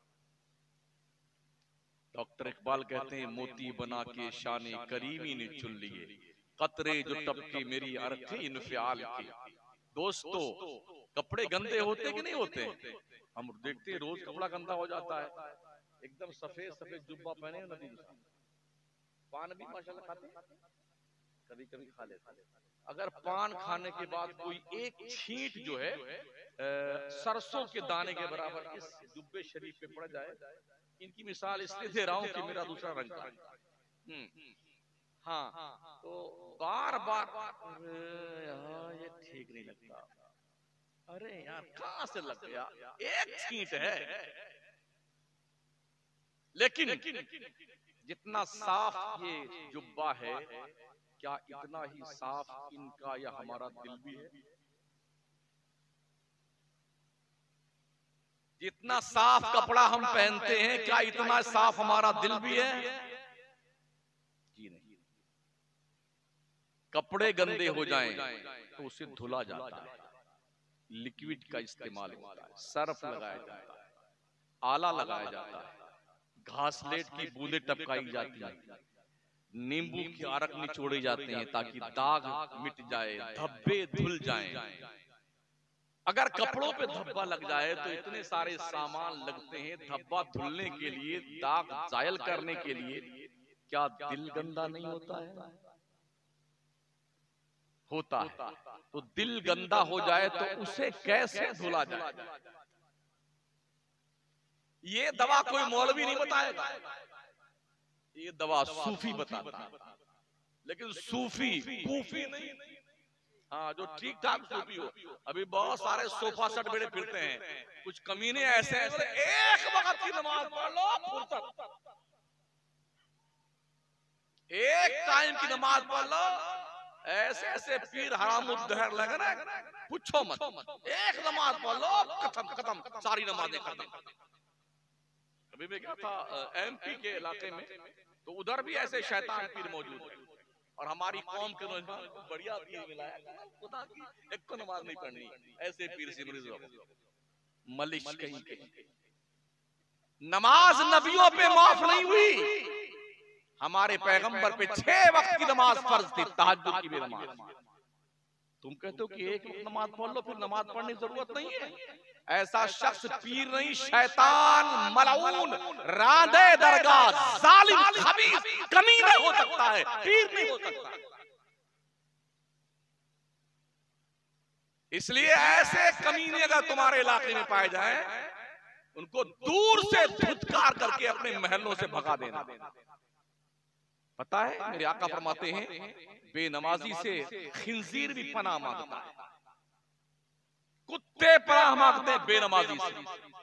डॉक्टर इकबाल कहते हैं, मोती बना के शाने करीमी ने चुन लिए, कतरे जो टपके मेरी अरखे इनफियाल के। दोस्तों, कपड़े गंदे होते कि नहीं होते? हम देखते हैं रोज कपड़ा गंदा हो जाता है। एकदम सफेद सफेद जुब्बा पहने नबी, पान भी माशाल्लाह खाते, कभी कभी खा लेते। अगर पान खाने के बाद कोई एक छींट जो है आ, सरसों के दाने के बराबर इस जुब्बे शरीफ पे पड़ जाए, इनकी मिसाल इसलिए दे रहा हूँ कि मेरा दूसरा रंग का है। हाँ, तो बार बार यार ये ठीक नहीं लगता, अरे यार कहां से लग गया, एक छींट है। लेकिन जितना साफ ये जुब्बा है, क्या इतना ही साफ इनका या हमारा दिल भी है? जितना साफ कपड़ा हम पहनते हैं, क्या इतना साफ हमारा दिल भी है? जी नहीं। कपड़े गंदे हो जाएं तो उसे धुला जाता है, लिक्विड का इस्तेमाल होता है, सर्फ लगाया जाता है, आला लगाया जाता है, घासलेट की बूंदें टपकाई जाती हैं, नींबू की आरक निचोड़े जाते हैं ताकि दाग मिट जाए, धब्बे धुल जाएं। अगर कपड़ों पे धब्बा लग जाए तो इतने सारे सामान लगते हैं धब्बा धुलने के लिए, दाग जायल करने के लिए। क्या दिल गंदा नहीं होता है? होता है। तो दिल गंदा हो जाए तो उसे कैसे धुला जाए? ये दवा कोई मौलवी नहीं बताएगा, ये दवा सूफी बताता है। लेकिन सूफी कूफी नहीं, हाँ जो ठीक ठाक सूफी हो। अभी बहुत सारे सोफा सेट बेड़े फिरते हैं, कुछ कमीने ऐसे हैं, एक वक्त की नमाज पढ़ लो फुर्सत, एक टाइम की नमाज पढ़ लो, ऐसे ऐसे पीर हरामुद्दहर लग रहे, पूछो मत। एक नमाज पढ़ लो, खत्म खत्म सारी नमाजें खत्म। अभी मैं क्या था एमपी के इलाके में, तो उधर भी ऐसे शैतान पीर मौजूद है, और हमारी कौम के नौजवान को बढ़िया पीर मिला है, खुदा की एक को नमाज नहीं पढ़नी, ऐसे पीर सिमरी मलिश कहीं के। नमाज नबियों पे माफ नहीं हुई, हमारे पैगंबर पे छह वक्त की नमाज फर्ज थी, तहज्जुद की भी नमाज। तुम कहते हो कि एक वक्त नमाज पढ़ लो फिर नमाज पढ़ने की जरूरत नहीं है। ऐसा शख्स पीर नहीं, शैतान, मलऊन, रांदे दरगाह, जालिम, खबीस, कमीना हो सकता है, पीर नहीं हो सकता। इसलिए ऐसे कमीने अगर तुम्हारे इलाके में पाए जाएं, उनको दूर से धुतकार करके अपने महलों से भगा देना। पता है मेरे आका फरमाते हैं, बेनमाजी से खिंजीर भी पनाह मांगता है, कुत्ते पनाह मांगते हैं बेनमाजी से।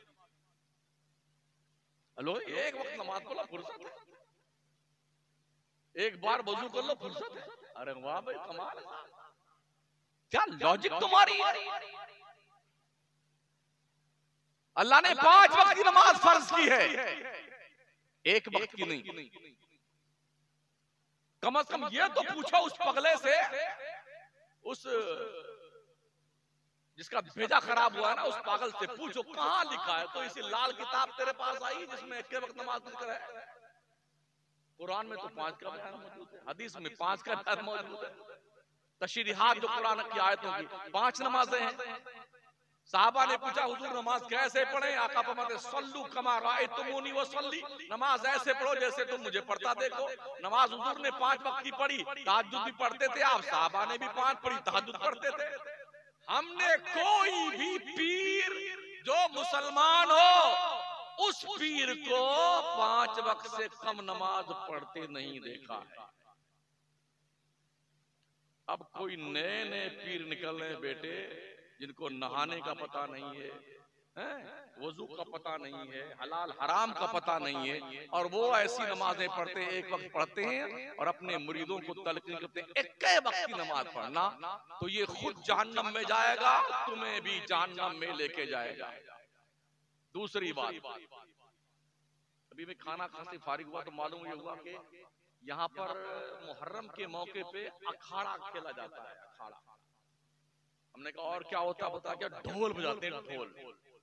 हेलो, एक वक्त नमाज पढ़ो फुर्सत है, एक बार वजू कर लो फुर्सत है। अरे वाह भाई, कमाल है, क्या लॉजिक तुम्हारी है। अल्लाह ने पांच वक्त की नमाज फर्ज की है, एक वक्त की नहीं। कम से कम ये तो पूछो उस पगले से, उस जिसका भेजा खराब हुआ है ना, उस पागल से पूछो कहां लिखा है। तो इसी लाल किताब तेरे पास आई जिसमें एक वक्त नमाज जिक्र है? कुरान में तो पांच का बयान मौजूद है, हदीस में पांच का बयान मौजूद है, तशरीहात जो कुरान की आयतों की पांच नमाजें हैं। साहबा ने पूछा हुजूर नमाज कैसे पढ़े? आका फरमाते सल्लू कमा राअयतुमूनी वसल्ली, नमाज ऐसे पढ़ो जैसे तुम मुझे पढ़ता देखो। नमाज हुजूर ने पांच वक्त की पढ़ी, तहज्जुद भी पढ़ते थे आप, साहबा ने भी पांच पढ़ी, तहज्जुद पढ़ते थे। हमने कोई भी पीर जो मुसलमान हो उस पीर को पांच वक्त से कम नमाज पढ़ते नहीं देखा है। अब कोई नए नए पीर निकल रहे हैं बेटे, जिनको नहाने का पता नहीं है, हैं? वजू का पता नहीं है, हलाल हराम का पता नहीं है, और वो ऐसी नमाजें पढ़ते हैं, एक वक्त पढ़ते हैं और अपने मुरीदों को तलकीन करते हैं एक वक्त की नमाज पढ़ना, तो ये खुद जहन्नम में जाएगा, तुम्हें भी जहन्नम में लेके जाएगा। दूसरी बात, अभी मैं खाना खाने फारिग हुआ तो मालूम ये हुआ कि यहाँ पर मुहर्रम के मौके पे अखाड़ा खेला जाता है। अखाड़ा, हमने कहा और क्या होता है बता, क्या ढोल बजाते हैं ढोल।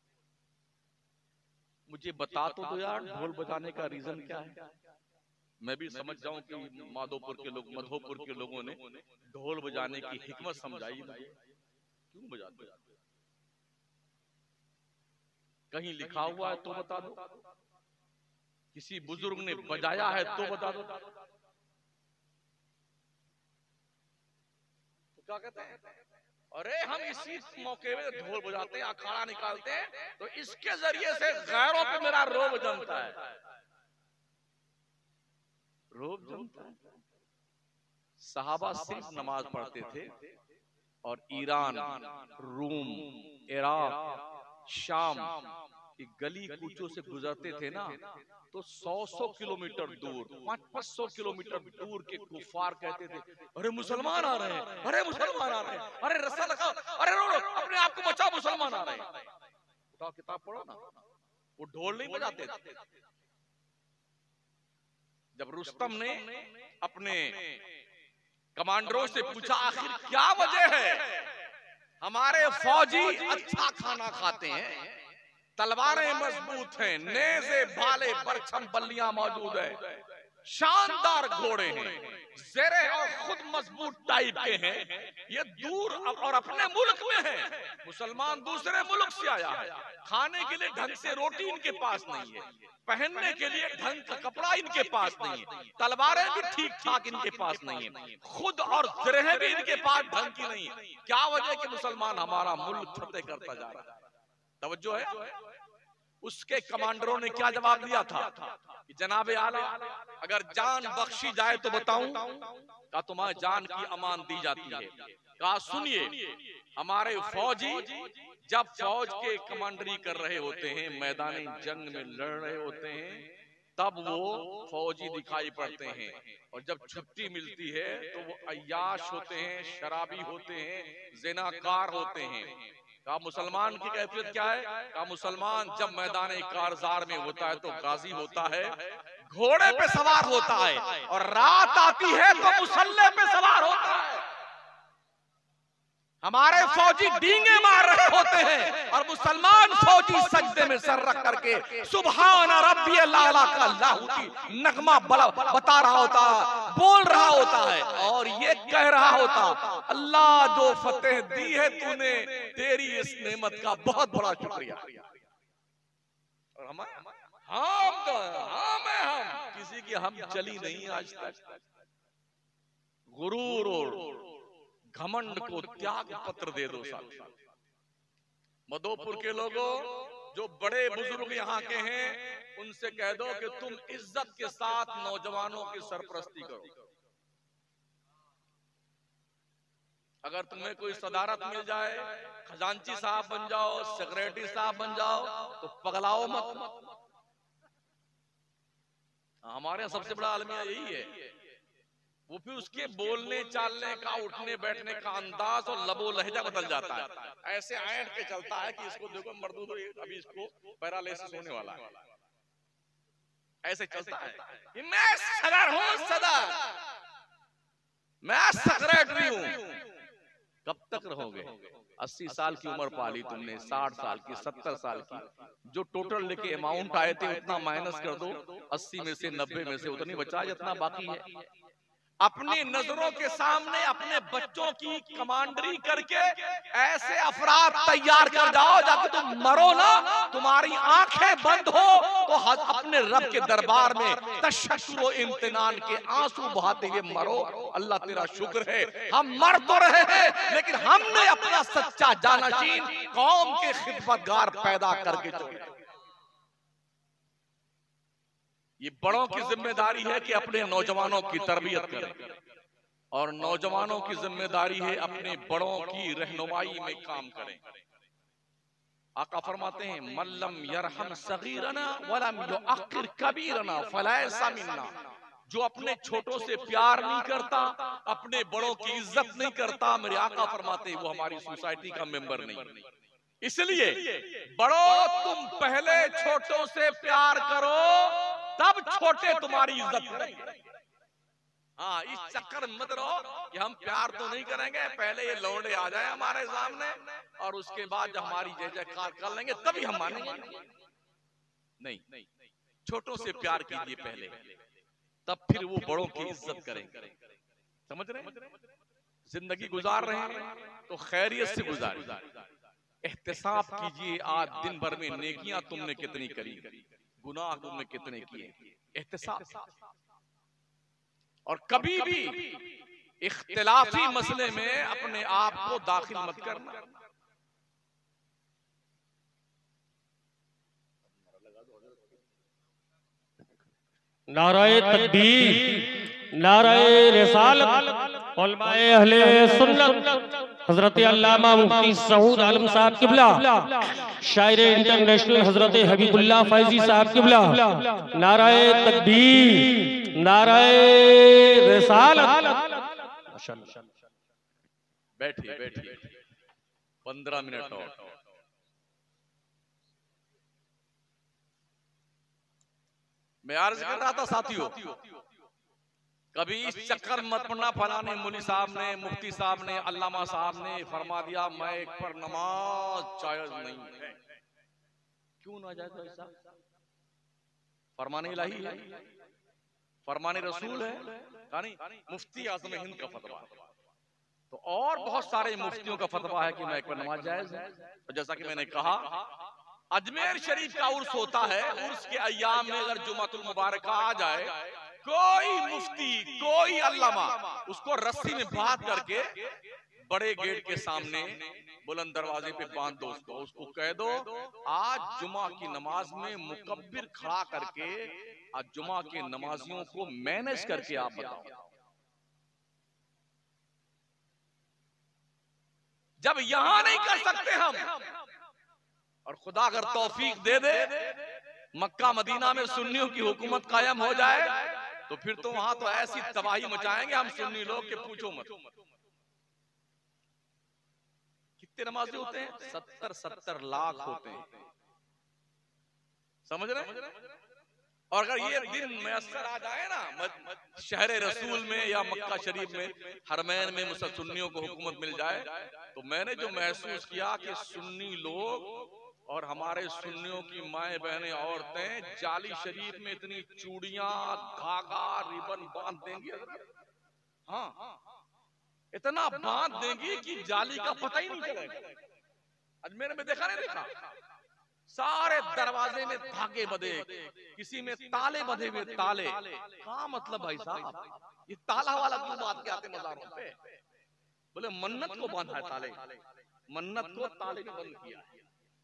मुझे बता तो दो यार, ढोल बजाने का रीजन क्या है। मैं भी समझ जाऊं कि माधोपुर के लोग, मधोपुर के लोगों ने ढोल बजाने की हिकमत समझाई, क्यों बजाते हैं? कहीं लिखा हुआ है तो बता दो, किसी बुजुर्ग ने बजाया है तो बता दो। तो क्या कहते हैं, अरे हम इसी मौके में ढोल बजाते हैं, अखाड़ा निकालते हैं, तो इसके जरिए से गैरों पे मेरा रोब जमता है। रोब जमता है। सहाबा सिर्फ नमाज पढ़ते थे और ईरान, रूम, इराक, शाम की गली कूचों से गुजरते थे ना, तो सौ सौ किलोमीटर दूर, पांच पांच सौ किलोमीटर दूर के कुफार कहते थे, अरे मुसलमान आ रहे हैं, अरे मुसलमान आ रहे हैं, अरे रस्सा लगाओ, अरे रो रो, अपने आप को बचाओ, मुसलमान आ रहे हैं। उठाओ किताब पढ़ो ना, वो ढोल नहीं बजाते थे। जब रुस्तम ने अपने कमांडरों से पूछा आखिर क्या वजह है, हमारे फौजी अच्छा खाना खाते हैं, तलवारें मजबूत हैं, नेज़े भाले बरछम बल्लियां मौजूद है, शानदार घोड़े हैं, ज़ेरे और खुद मजबूत टाइप के हैं, ये दूर और अपने मुल्क में है, मुसलमान दूसरे मुल्क से आया है, खाने के लिए ढंग से रोटी इनके पास नहीं है, पहनने के लिए ढंग का कपड़ा इनके पास नहीं है, तलवारें भी ठीक ठाक इनके पास नहीं है, खुद और ज़रें भी इनके पास ढंग की नहीं है। क्या वजह कि मुसलमान हमारा मुल्क फतेह करता जा रहा है। तवज्जो है। उसके कमांडरों ने क्या जवाब दिया था कि जनाबे आला, अगर जान बख्शी जाए तो बताऊं, का तुम्हारी जान की अमान दी जाती है। कहा सुनिए, हमारे फौजी जब फौज के कमांडरी कर रहे होते हैं, मैदानी जंग में लड़ रहे होते हैं, तब वो फौजी दिखाई पड़ते हैं, और जब छुट्टी मिलती है तो वो अय्याश होते हैं, शराबी होते हैं, ज़िनाकार होते हैं। कहा मुसलमान की कैफियत क्या है? कहा मुसलमान जब मैदान कारजार में होता है तो गाजी होता है, घोड़े पे सवार होता है, और रात आती है तो मुसल्ले पे सवार होता है। हमारे फौजी डींगे मार रहे होते हैं और मुसलमान फौजी सजदे में सर रख करके सुभान रब्बियल आला का लाहौती नगमा बता रहा होता, बोल रहा होता है, और ये कह रहा होता, अल्लाह जो फतेह दी है तूने, तेरी इस नेमत का बहुत बड़ा शुक्रिया। और हम हम तो हम हम किसी की हम चली नहीं आज तक। गुरूर और घमंड को त्याग पत्र दे दो साथ। मधोपुर के लोगों, जो बड़े बुजुर्ग यहाँ के हैं, उनसे कह दो कि तुम इज्जत के साथ नौजवानों की सरपरस्ती करो। अगर तुम्हें कोई सदारत मिल जाए, खजांची साहब बन जाओ, सेक्रेटरी साहब बन जाओ, तो पगलाओ मत। हमारे यहाँ सबसे बड़ा आलमिया यही है। वो फिर उसके बोलने चालने का, उठने बैठने का अंदाज और लबो लहजा बदल जाता है। ऐसे ऐंठ के चलता है कि इसको देखो मर्दूद, अभी इसको पैरालिसिस होने वाला है। ऐसे चलता है कि मैं सदर हूँ, सदर, मैं सेक्रेटरी हूँ। कब तक रहोगे? अस्सी साल की उम्र पाली तुमने, साठ साल की, सत्तर साल की, जो टोटल लेके अमाउंट आए थे उतना माइनस कर दो, अस्सी में से नब्बे में से उतनी बचा जितना बाकी है। अपनी नजरों के सामने अपने बच्चों की कमांडरी करके ऐसे अफराद तैयार कर जाओ, जाके तुम मरो ना, तुम्हारी आंखें बंद हो तो अपने रब के दरबार में तशक्कुर इम्तिनान के आंसू बहाते हुए मरो। अल्लाह तेरा शुक्र है, हम मर तो रहे हैं, लेकिन हमने अपना सच्चा जानशीन कौम के खिदमतगार पैदा करके छोड़े। ये बड़ों की जिम्मेदारी है कि अपने नौजवानों की तरबियत करें। और नौजवानों की जिम्मेदारी है अपने बड़ों की रहनुमाई में काम करें। आका फरमाते हैं मल्लम यरहम सगीरना वलम युअक्किर कबीरना फलैसा मिन्ना, जो अपने छोटों से प्यार नहीं करता, अपने बड़ों की इज्जत नहीं करता, मेरे आका फरमाते हैं वो हमारी सोसाइटी का मेंबर नहीं। इसलिए बड़ों तुम पहले छोटों से प्यार करो, तब छोटे तुम्हारी इज्जत करेंगे। हाँ, इस चक्कर में मत रहो कि हम प्यार तो नहीं करेंगे, पहले ये लौंडे आ जाए हमारे सामने और उसके बाद जब हमारी जय जयकार कर लेंगे तभी हम मानेंगे। नहीं, छोटों से प्यार कीजिए पहले, तब फिर वो बड़ों की इज्जत करेंगे। समझ रहे हैं? जिंदगी गुजार रहे हैं तो खैरियत से गुजारिए, एहतिसाब कीजिए आज दिन भर में नेकियां तुमने कितनी करी, गुनाह तुमने कितने किए, एहतिसाब। और कभी भी इख्तिलाफी मसले में अपने आप को दाखिल मत करना। नाराए तकबीर, नाराए रिसालत, उलमाए अहले सुन्नत हजरत अल्लामा मुफ्ती सऊद आलम साहब किबला, शायर इंटरनेशनल हजरत हबीबुल्लाह फैजी साहब किबला, नाराए तकबीर, नाराए रिसालत। बैठिए बैठिए, पंद्रह मिनट और। मैं अर्ज कर रहा था साथियों, कभी इस चक्कर मत पड़ना फलाने मुली साहब ने, मुफ्ती साहब ने, अल्लामा साहब ने फरमा दिया मैं एक पर नमाज जायज नहीं है। क्यों ना जायज ऐसा? फरमाने इलाही है, फरमाने रसूल है, यानी मुफ्ती आज़म हिंद का फतवा। तो और बहुत सारे मुफ्तियों का फतवा है कि मैं एक पर नमाज जायज है। तो जैसा कि मैंने कहा, अजमेर शरीफ का उर्स होता है, उर्स के अय्याम में अगर जुमातुल मुबारक आ जाए, कोई मुफ्ती कोई अल्लामा उसको रस्सी में बांध करके बड़े गेट के सामने बुलंद दरवाजे पे बांध दो, उसको उसको कह दो आज जुमा की नमाज में मुकब्बिर खड़ा करके आज जुमा के नमाजियों को मैनेज करके आप बताओ। जब यहां नहीं कर सकते हम, और खुदा अगर तौफीक दे दे मक्का मदीना में सुन्नियों की हुकूमत कायम हो जाए, तो फिर तो वहां तो ऐसी तबाही मचाएंगे हम सुन्नी लोग के पूछो मत। कितने नमाजी होते हैं? सत्तर सत्तर लाख होते हैं, समझ रहे? और अगर ये दिन मैसर आ जाए ना शहर रसूल में या मक्का शरीफ में, हरमैन में सुन्नियों को हुकूमत मिल जाए, तो मैंने जो महसूस किया कि सुन्नी लोग और हमारे सुन्नियों की माए बहनें औरतें जाली शरीफ में इतनी चूड़ियां, धागा, रिबन बांध देंगी। हाँ, इतना बांध देंगी कि जाली का पता ही नहीं चलेगा। अजमेर में देखा नहीं देखा, सारे दरवाजे में धागे बंधे, किसी में ताले बंधे हुए ताले। क्या मतलब भाई साहब, ये ताला वाला क्यों बात के आते मज़ारों पे? बोले मन्नत को बांधा है ताले, मन्नत को ताले में बंद किया है।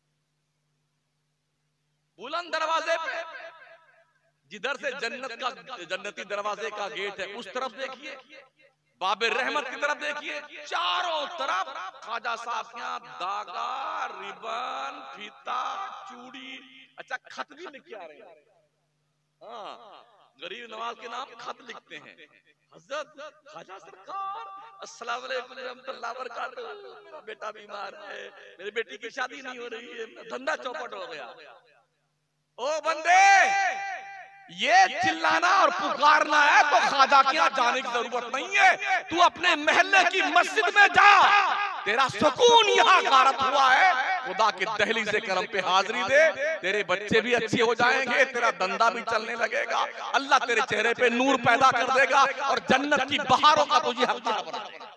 बुलंद दरवाजे पे, जिधर से जन्नत का जन्नती दरवाजे का गेट है उस तरफ देखिए, बाबे रहमत की तरफ देखिए, चारों तरफ ख्वाजा साहब के यहाँ धागा, रिबन, फीता, चूड़ी। अच्छा, खत भी लिख के आ रहे हैं। हाँ, गरीब नवाज के नाम खत लिखते हैं। हजरत ख्वाजा सरकार अस्सलाम वालेकुम रहमतुल्लाह बरकातहू, मेरा बेटा बीमार है, मेरी बेटी की शादी नहीं हो रही है, धंधा चौपट हो गया। ओ बंदे, ये चिल्लाना और पुकारना है तो ख्वाजा के यहाँ जाने की जरूरत नहीं है। तू अपने महल्ले की मस्जिद में जा, तेरा सुकून यहाँ गारत हुआ है। खुदा की दहलीज से करम पे हाजिरी दे, तेरे बच्चे भी अच्छे हो जाएंगे, तेरा धंधा भी चलने लगेगा, अल्लाह तेरे चेहरे पे नूर पैदा कर देगा और जन्नत की बहारों का तुझे हकदार बना देगा।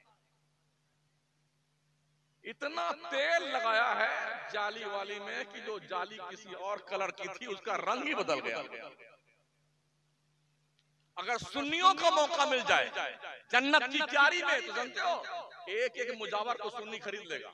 इतना तेल लगाया है जाली वाली में कि जो जाली किसी और कलर की थी उसका रंग ही बदल गया। अगर सुन्नियों को मौका मिल जाए जन्नत की क्यारी में, तो जानते हो एक एक मुजावर को सुन्नी खरीद लेगा।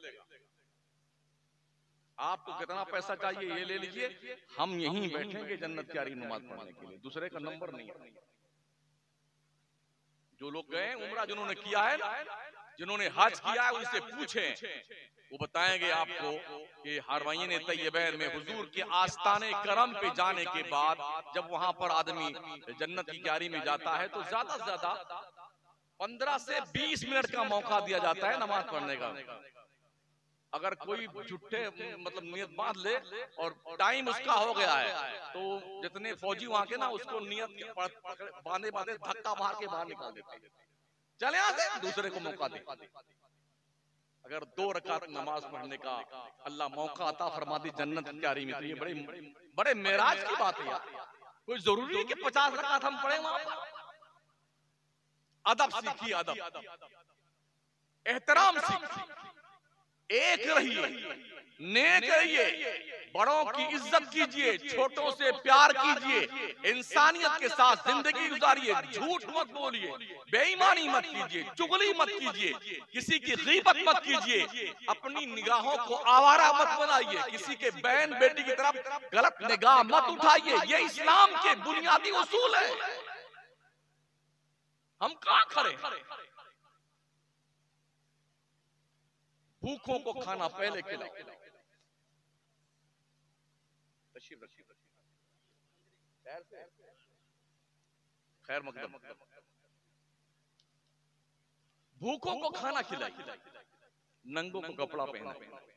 आपको कितना पैसा चाहिए ये ले लीजिए, हम यहीं बैठेंगे जन्नत क्यारी नमाज पढ़ने के लिए, दूसरे का नंबर नहीं। जो लोग गए उम्रा जिन्होंने किया है, जिन्होंने हज किया है, उनसे पूछें, वो बताएंगे आपको कि हरमईन तैयबैन में हुजूर के आस्ताने करम पे जाने के बाद जब वहां पर आदमी जन्नत की क्यारी में जाता है तो ज्यादा से ज्यादा पंद्रह से बीस मिनट का मौका दिया जाता है नमाज पढ़ने का। अगर कोई झूठे मतलब नियत बांध ले और टाइम उसका हो गया है तो जितने फौजी वहां के ना उसको नियत बांधे बांधे धक्का मार के बाहर निकाल देते हैं, चले यहाँ से, दूसरे को मौका दे। अगर दो रकात नमाज पढ़ने का अल्लाह मौका अता फरमा दी जन्नत की क्यारी में, तो ये बड़े बड़े मेराज की बात है यार। कोई जरूरी है कि पचास रकात हम पढ़े वहां पर। अदब सीखिए, अदब, एहतराम सीखिए, एक रहिए, नेक रहिए, बड़ों की इज्जत कीजिए, छोटों से प्यार कीजिए, इंसानियत के साथ जिंदगी गुजारिए, झूठ मत बोलिए, बेईमानी मत कीजिए, चुगली मत कीजिए, किसी की गीबत मत कीजिए, अपनी निगाहों को आवारा मत बनाइए, किसी के बहन बेटी की तरफ गलत निगाह मत उठाइए। ये इस्लाम के बुनियादी उसूल है। हम कहां खड़े? भूखों को खाना पहले खिलाओ। खैर मकदम, भूखों को खाना खिलाइए, नंगों को कपड़ा पहना।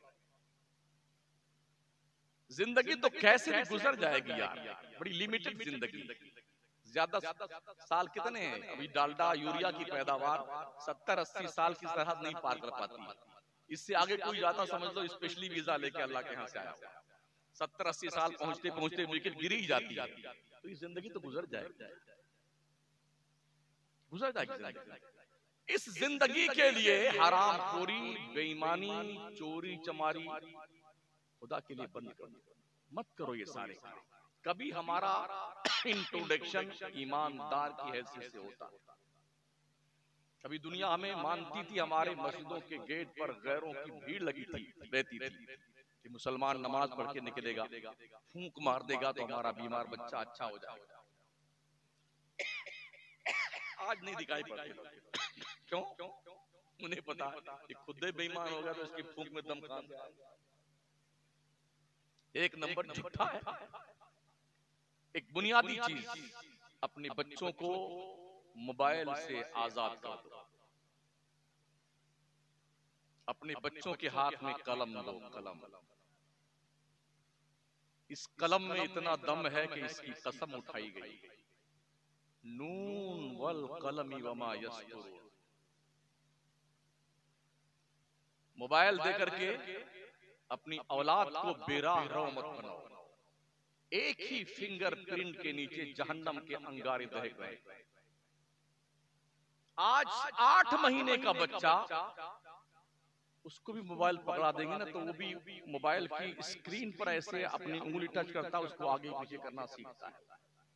जिंदगी तो कैसे भी गुजर जाएगी यार, बड़ी लिमिटेड जिंदगी। ज्यादा साल कितने हैं? अभी डालडा यूरिया की पैदावार सत्तर अस्सी साल की सरहद नहीं पार कर पाती। इससे आगे कोई जाता समझ लो स्पेशली वीजा लेके अल्लाह के यहाँ से आया, सत्तर अस्सी साल पहुंचते पहुंचते विकेट गिरी ही जाती है। तो ये जिंदगी तो गुजर जाएगी, गुजर जाएगी। इस जिंदगी के लिए हराम खोरी, बेईमानी, चोरी चमारी खुदा के लिए बंद करो, मत करो ये सारे। कभी हमारा इंट्रोडक्शन ईमानदार की हैसियत से होता। कभी दुनिया हमें मानती थी, हमारे मस्जिदों के गेट पर गैरों की भीड़ लगी थी रहती थी कि मुसलमान नमाज पढ़ के निकलेगा, फूंक मार देगा तो हमारा बीमार बच्चा अच्छा हो जाएगा। आज नहीं दिखाई पड़ते। क्यों? उन्हें पता है खुद ही बेईमान हो गया तो इसकी फूंक में दम खान जाएगा। एक नंबर झूठा है। एक बुनियादी चीज, अपने बच्चों को मोबाइल से आजाद कर दो। अपने बच्चों के हाथ में कलम दो, कलम। इस कलम में इतना दम है कि इसकी कसम उठाई गई, नून वल कलमी वमा यस्तुरून। मोबाइल देकर के अपनी औलाद को बेराह रो मत बनाओ। एक ही फिंगरप्रिंट के नीचे जहन्नम के अंगारे दहक रहे। आज आठ महीने का बच्चा, उसको भी मोबाइल पकड़ा देंगे ना तो वो भी मोबाइल की स्क्रीन पर ऐसे अपनी उंगली टच करता है, उसको आगे पीछे करना सीखता है।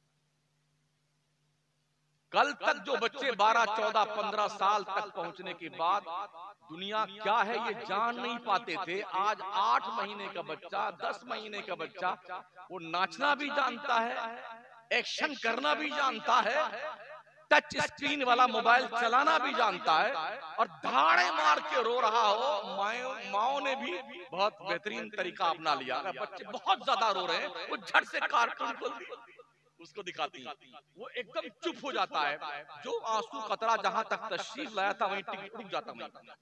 कल तक जो बच्चे बारह चौदह पंद्रह साल तक पहुंचने के बाद दुनिया क्या है ये जान नहीं पाते थे, आज आठ महीने का बच्चा, दस महीने का बच्चा, वो नाचना भी जानता है, एक्शन करना भी जानता है, टच स्क्रीन वाला मोबाइल चलाना भी जानता है, और धाड़े मार के रो रहा हो। माओ ने भी बहुत बेहतरीन तरीका अपना लिया। अगर बच्चे बहुत ज्यादा रो रहे हैं, वो झट से कार्टून खोल उसको दिखाती है, वो एकदम चुप हो जाता है। जो आंसू कतरा जहां तक तशरीफ लाया था वहीं टिक रुक जाता है।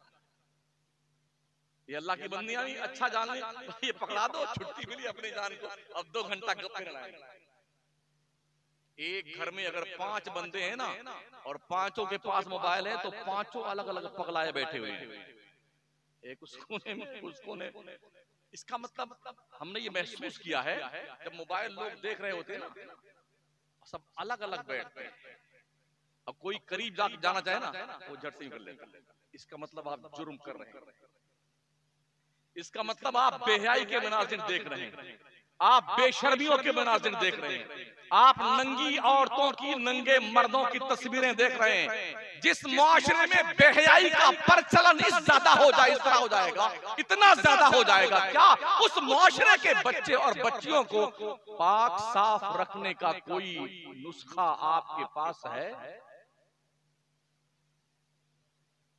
ये अल्लाह की बंदियां भी अच्छा जान ले, ये पकड़ा दो, छुट्टी मिली अपनी जान को, अब दो घंटा गप्पे लड़ाएंगे। एक घर में अगर पांच बंदे हैं ना और पांचों के पास मोबाइल है तो पांचों अलग अलग पगलाए बैठे हुए हैं, एक उस कोने में उस कोने। इसका मतलब हमने ये महसूस किया है जब मोबाइल लोग देख रहे होते हैं ना, सब अलग अलग बैठते हैं। अब कोई करीब जा, जाना चाहे ना वो झट से ही कर लेता है। इसका मतलब आप जुर्म कर रहे हैं, इसका मतलब आप बेहयाई के मनाज़िर देख रहे हैं, आप बेशर्मियों के मनाज़िर देख रहे हैं, आप नंगी औरतों की, नंगे मर्दों की तस्वीरें देख रहे हैं। जिस मुआशरे में बेहयाई का प्रचलन इस ज्यादा हो जाए, इस तरह हो जाएगा, इतना ज्यादा हो जाएगा, क्या उस मुआशरे के बच्चे और बच्चियों को पाक साफ रखने का कोई नुस्खा आपके पास है?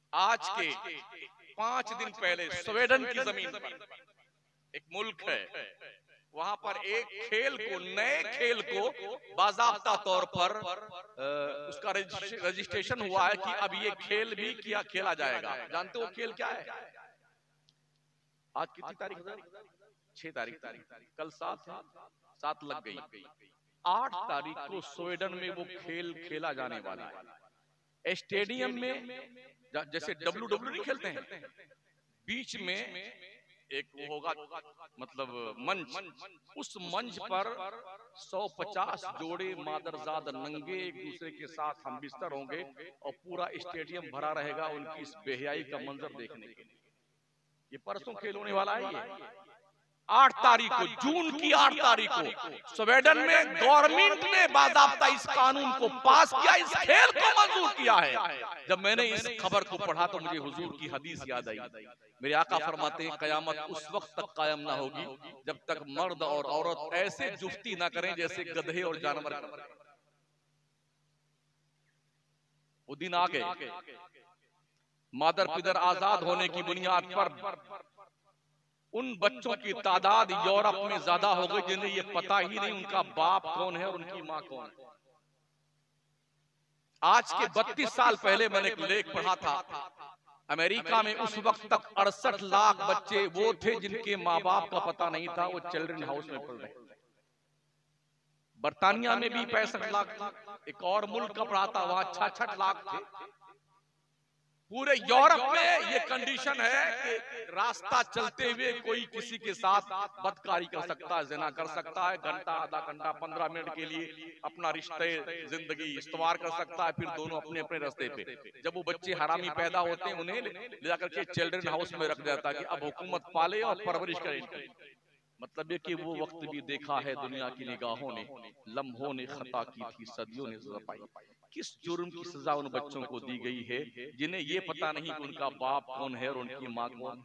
आज के पांच दिन पहले स्वीडन की जमीन पर एक मुल्क है, वहां पर एक खेल को, नए खेल को बाज़ाब्ता तौर पर आ, उसका रजिस्ट्रेशन हुआ है कि अब ये खेल भी किया खेला जाएगा। जानते हो खेल क्या है? आज कितनी तारीख है? छह तारीख। कल सात है, सात लग गई। आठ तारीख को स्वीडन में वो खेल खेला जाने वाला है। स्टेडियम में जैसे डब्ल्यू डब्ल्यू नहीं खेलते हैं, बीच में एक वो होगा मतलब मंच, उस मंच पर सौ पचास जोड़े मादरजाद नंगे एक दूसरे के साथ हम बिस्तर होंगे और पूरा स्टेडियम भरा रहेगा उनकी इस बेहयाई का मंजर देखने के लिए। ये परसों खेल होने वाला है। ये आठ तारीख को, जून की आठ तारीख को स्वीडन में गवर्नमेंट ने बाज़ाब्ता इस कानून को पास किया, इस खेल को मंजूर किया है। जब मैंने इस खबर को पढ़ा तो मुझे हुजूर की हदीस याद आई। मेरे आका फरमाते हैं कयामत उस वक्त तक कायम ना होगी जब तक मर्द और औरत ऐसे जुफ्ती ना करें जैसे गधे और जानवर। वो दिन आ गए, मादर पिदर आजाद होने की बुनियाद पर उन बच्चों की तादाद यूरोप में ज्यादा हो गई जिन्हें ये पता ही नहीं उनका बाप कौन है और उनकी माँ कौन है। आज के बत्तीस साल पहले मैंने एक लेख पढ़ा था, अमेरिका में उस वक्त तक अड़सठ लाख बच्चे वो थे जिनके माँ बाप का पता नहीं था, वो चिल्ड्रन हाउस में पढ़ रहे। बर्तानिया में भी पैंसठ लाख था, एक और मुल्क का पढ़ा था वहां छठ लाख थे। पूरे यूरोप में ये कंडीशन है कि रास्ता चलते हुए कोई किसी के साथ बदकारी कर सकता है, जिना कर सकता है, घंटा आधा घंटा पंद्रह मिनट के लिए अपना रिश्ते जिंदगी इस्तवार कर सकता है, फिर दोनों अपने अपने रास्ते पे। जब वो बच्चे हरामी पैदा होते हैं उन्हें ले जाकर के चिल्ड्रन हाउस में रख दिया कि अब हुकूमत पाले और परवरिश करे। मतलब ये कि वो वक्त भी देखा है दुनिया की निगाहों ने, लम्हों ने खता की थी सदियों ने सजा पाई। किस जुर्म की सजा उन बच्चों को दी गई है जिन्हें ये पता नहीं कि उनका बाप कौन है और उनकी माँ कौन।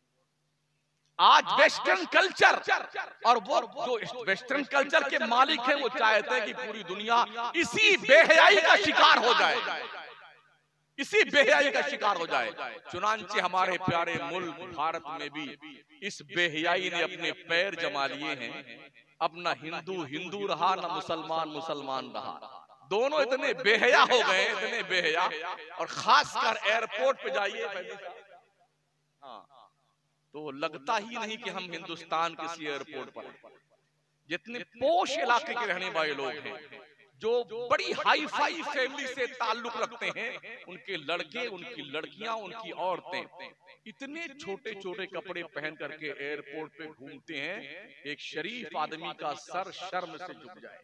आज वेस्टर्न कल्चर और वो जो वेस्टर्न कल्चर के मालिक हैं वो चाहते हैं कि पूरी दुनिया इसी बेहयाई का शिकार हो जाए, इसी बेहयाई का शिकार हो जाए। चुनांचे हमारे प्यारे मुल्क भारत में भी इस बेहयाई ने अपने पैर जमा लिए हैं। अब न हिंदू हिंदू रहा, न मुसलमान मुसलमान रहा, दोनों इतने बेहया हो गए, इतने बेहया। और खासकर एयरपोर्ट पे जाइए हाँ, तो लगता ही नहीं कि हम हिंदुस्तान किसी एयरपोर्ट पर। जितने पोश इलाके के रहने वाले लोग हैं, जो बड़ी हाई फाई फैमिली से ताल्लुक रखते हैं, उनके लड़के, उनकी लड़कियां, उनकी औरतें इतने छोटे छोटे कपड़े पहन करके एयरपोर्ट पे घूमते हैं, एक शरीफ आदमी का सर शर्म से झुक जाए।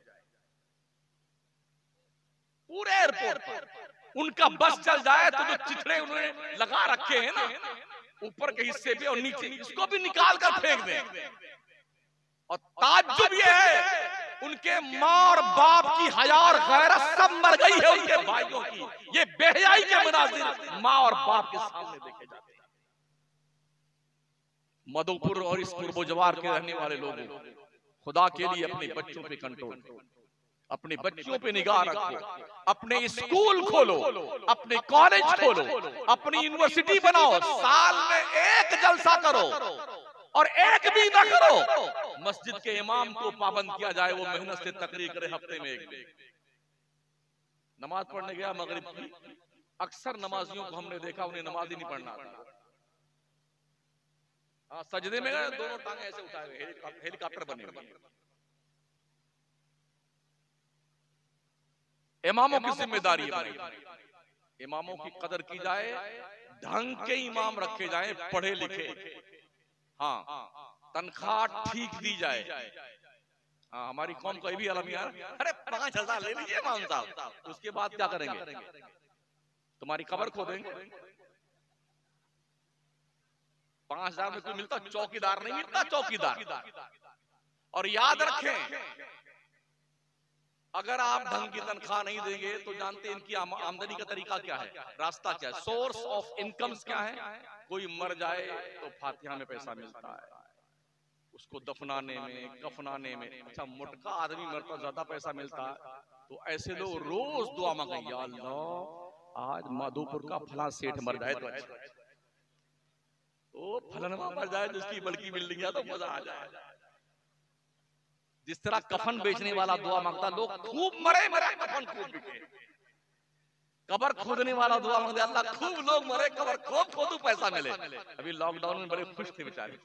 पूरे एयरपोर्ट पर उनका बस चल जाए तो जो चिथड़े उन्होंने लगा रखे हैं ना ऊपर के हिस्से पे और नीचे, इसको भी निकाल कर फेंक दें। और ताज्जुब ये है उनके माँ और बाप की हया और गैरत सब मर गई है उनके भाइयों की। ये बेहयाई के मनाजिर माँ और बाप के सामने देखे जाते हैं। मधुपुर और इस पूर्व जवार के रहने वाले लोगों, खुदा के लिए अपने बच्चों पे कंट्रोल करो, अपने बच्चों पे निगाह रखो, अपने स्कूल खोलो, अपने कॉलेज खोलो, अपनी यूनिवर्सिटी बनाओ, साल में एक जलसा करो और एक भी ना करो मस्जिद के इमाम को पाबंद किया जाए, वो मेहनत से तकरीर करे हफ्ते में एक दिन। नमाज पढ़ने गया मगरिब की, अक्सर नमाजियों को हमने देखा उन्हें नमाज ही नहीं पढ़ना आता। हाँ, सजदे में गए दोनों टांगे ऐसे उठाए हुए हेलीकॉप्टर बने हुए। इमामों की जिम्मेदारी है, इमामों की कदर की जाए, ढंग के इमाम रखे जाएं, पढ़े लिखे, हाँ तनख्वाह ठीक दी जाए। हाँ, हमारी कौम को भी अलमिया, अरे पांच हजार ले लीजिए इमाम साहब, उसके बाद क्या करेंगे? तुम्हारी खबर खो देंगे। पांच हजार में कोई मिलता चौकीदार नहीं मिलता, चौकीदार। और याद रखें, अगर आप ढंग की तनख्वाह नहीं देंगे तो जानते हैं इनकी आमदनी का तरीका क्या है, रास्ता क्या है, सोर्स ऑफ इनकम्स क्या है। कोई मर जाए तो फातिहा में पैसा मिलता है, उसको दफनाने में, कफनाने में। अच्छा, मोटका आदमी मरता ज्यादा पैसा मिलता है, तो ऐसे लोग रोज दुआ मांगे, या अल्लाह आज माधोपुर का फला सेठ मर जाए तो अच्छा, तो फलनवा मर जाए जिसकी बल्कि बिल्डिंग है तो मजा आ जाए। जिस तरह कफन बेचने वाला दुआ मांगता, लोग खूब मरे मरे कफन खूब बिके। कबर खोदने वाला दुआ मांगते, अल्लाह खूब लोग मरे कबर खूब खोदू पैसा मिले। अभी लॉकडाउन में बड़े खुश थे बेचारे,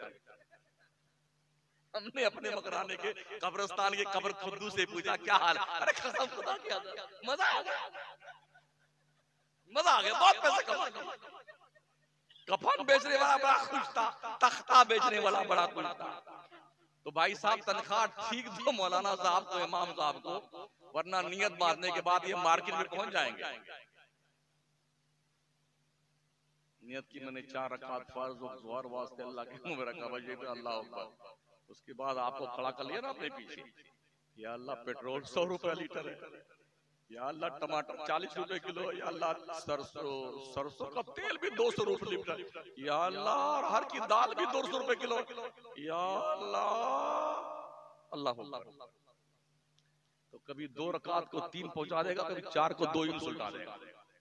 हमने अपने मकराने के कब्रिस्तान के कब्र खुद्दू से पूछा क्या हाल, अरे कसम खुदा की मजा आ गया, मजा आ गया, बहुत पैसे कमा। कफन बेचने वाला बड़ा खुश था, तख्ता बेचने वाला बड़ा खुश था। तो भाई साहब तनख्वाह ठीक दो मौलाना साहब को, इमाम साहब को, वरना नियत बांधने के बाद ये मार्केट में पहुंच जाएंगे। नियत की मैंने चार रकात फर्ज और ज़ोहर वास्ते अल्लाह के मुंह में रखा, भाई अल्लाह अकबर। उसके बाद आपको खड़ा कर लिया ना अपने पीछे, या अल्लाह पेट्रोल सौ रुपए लीटर है, या अल्लाह टमाटर चालीस रुपए किलो, या अल्लाह सरसों सरसों का तेल भी दो सौ रुपए लीटर, या अल्लाह अरहर की दाल भी दो सौ रुपए किलो, या अल्लाह अल्लाह। तो कभी दो रकात को तीन पहुंचा देगा, कभी चार को दो ही सुलटा देगा।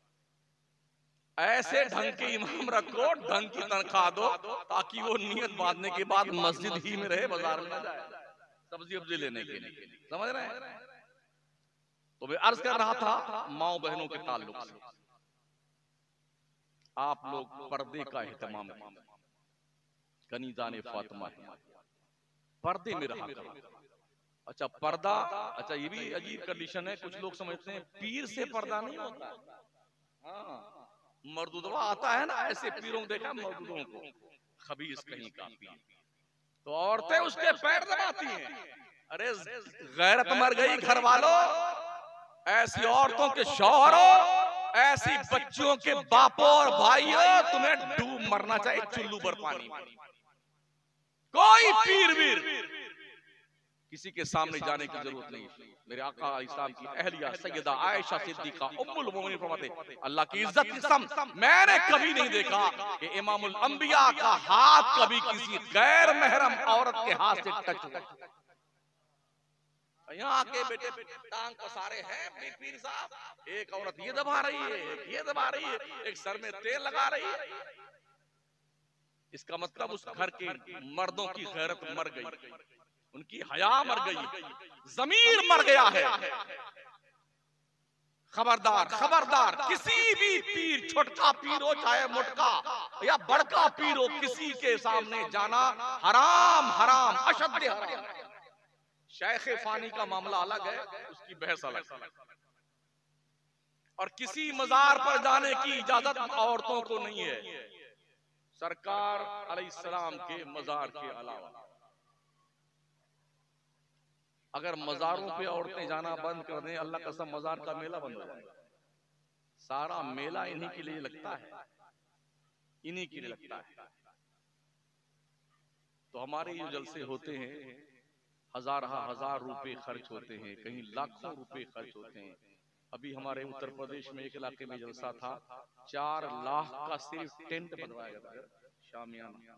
ऐसे ढंग के इमाम रखो, ढंग की तनख्वाह दो, ताकि वो नियत बांधने के बाद मस्जिद ही में रहे, बाजार में ना जाए सब्जी वब्जी लेने के लिए। समझ रहे हैं? तो मैं अर्ज कर रहा था माओ बहनों के ताल्लुक से, आप लोग पर्दे का एहतमाम करें। कनीज़ाने फातिमा है, पर्दे में रहा करो। अच्छा पर्दा, अच्छा ये भी अजीब कंडीशन है, कुछ लोग समझते हैं पीर से पर्दा नहीं होता। हाँ मर्दुदवा आता है ना, ऐसे पीरों देखा मर्दुदों को, खबीस कहीं का पीर, तो औरतें उसके पैर दबाती हैं। अरे गैरत मर गई घर वालों, ऐसी औरतों के शौहरों, ऐसी बच्चियों के बापों और भाइयों, तुम्हें डूब मरना चाहिए चुल्लू भर पानी में। कोई पीर वीर किसी के सामने जाने की जरूरत नहीं। मेरे आका इस्लाम की अहलिया सैयदा आयशा सिद्दीका उम्मुल मोमिनीन फरमाते, अल्लाह की इज्जत की कसम मैंने कभी नहीं देखा कि इमामुल अंबिया का हाथ कभी किसी गैर महरम औरत के हाथ से टच हुआ। यहाँ आके बेटे टांग पसारे हैं पीर साहब, एक औरत ये दबा रही है, एक ये दबा रही है, एक सर में तेल लगा रही है। इसका मतलब उस घर के मर्दों की गैरत मर गई, उनकी हया मर गई, जमीर मर गया है। खबरदार खबरदार, किसी भी पीर, छोटका पीर हो चाहे मोटका या बड़का पीर हो, किसी के सामने जाना हराम हराम अशद्द हराम। शेख फानी का मामला अलग है, उसकी बहस अलग है। और किसी मजार पर जाने की इजाजत औरतों को नहीं है, सरकार अलैहिस्सलाम के मजार के अलावा। अगर मजारों पे औरतें जाना बंद कर दें, अल्लाह कसम मजार का मेला बंद हो जाएगा। सारा मेला इन्हीं के लिए लगता है, इन्हीं के लिए लगता है। तो हमारे ये जलसे होते हैं, हजार हजार रुपए खर्च होते हैं, कहीं लाखों रुपए खर्च होते हैं। अभी हमारे उत्तर प्रदेश में एक इलाके में जलसा था, चार लाख का सिर्फ टेंट बनवाया गया, शामियाना,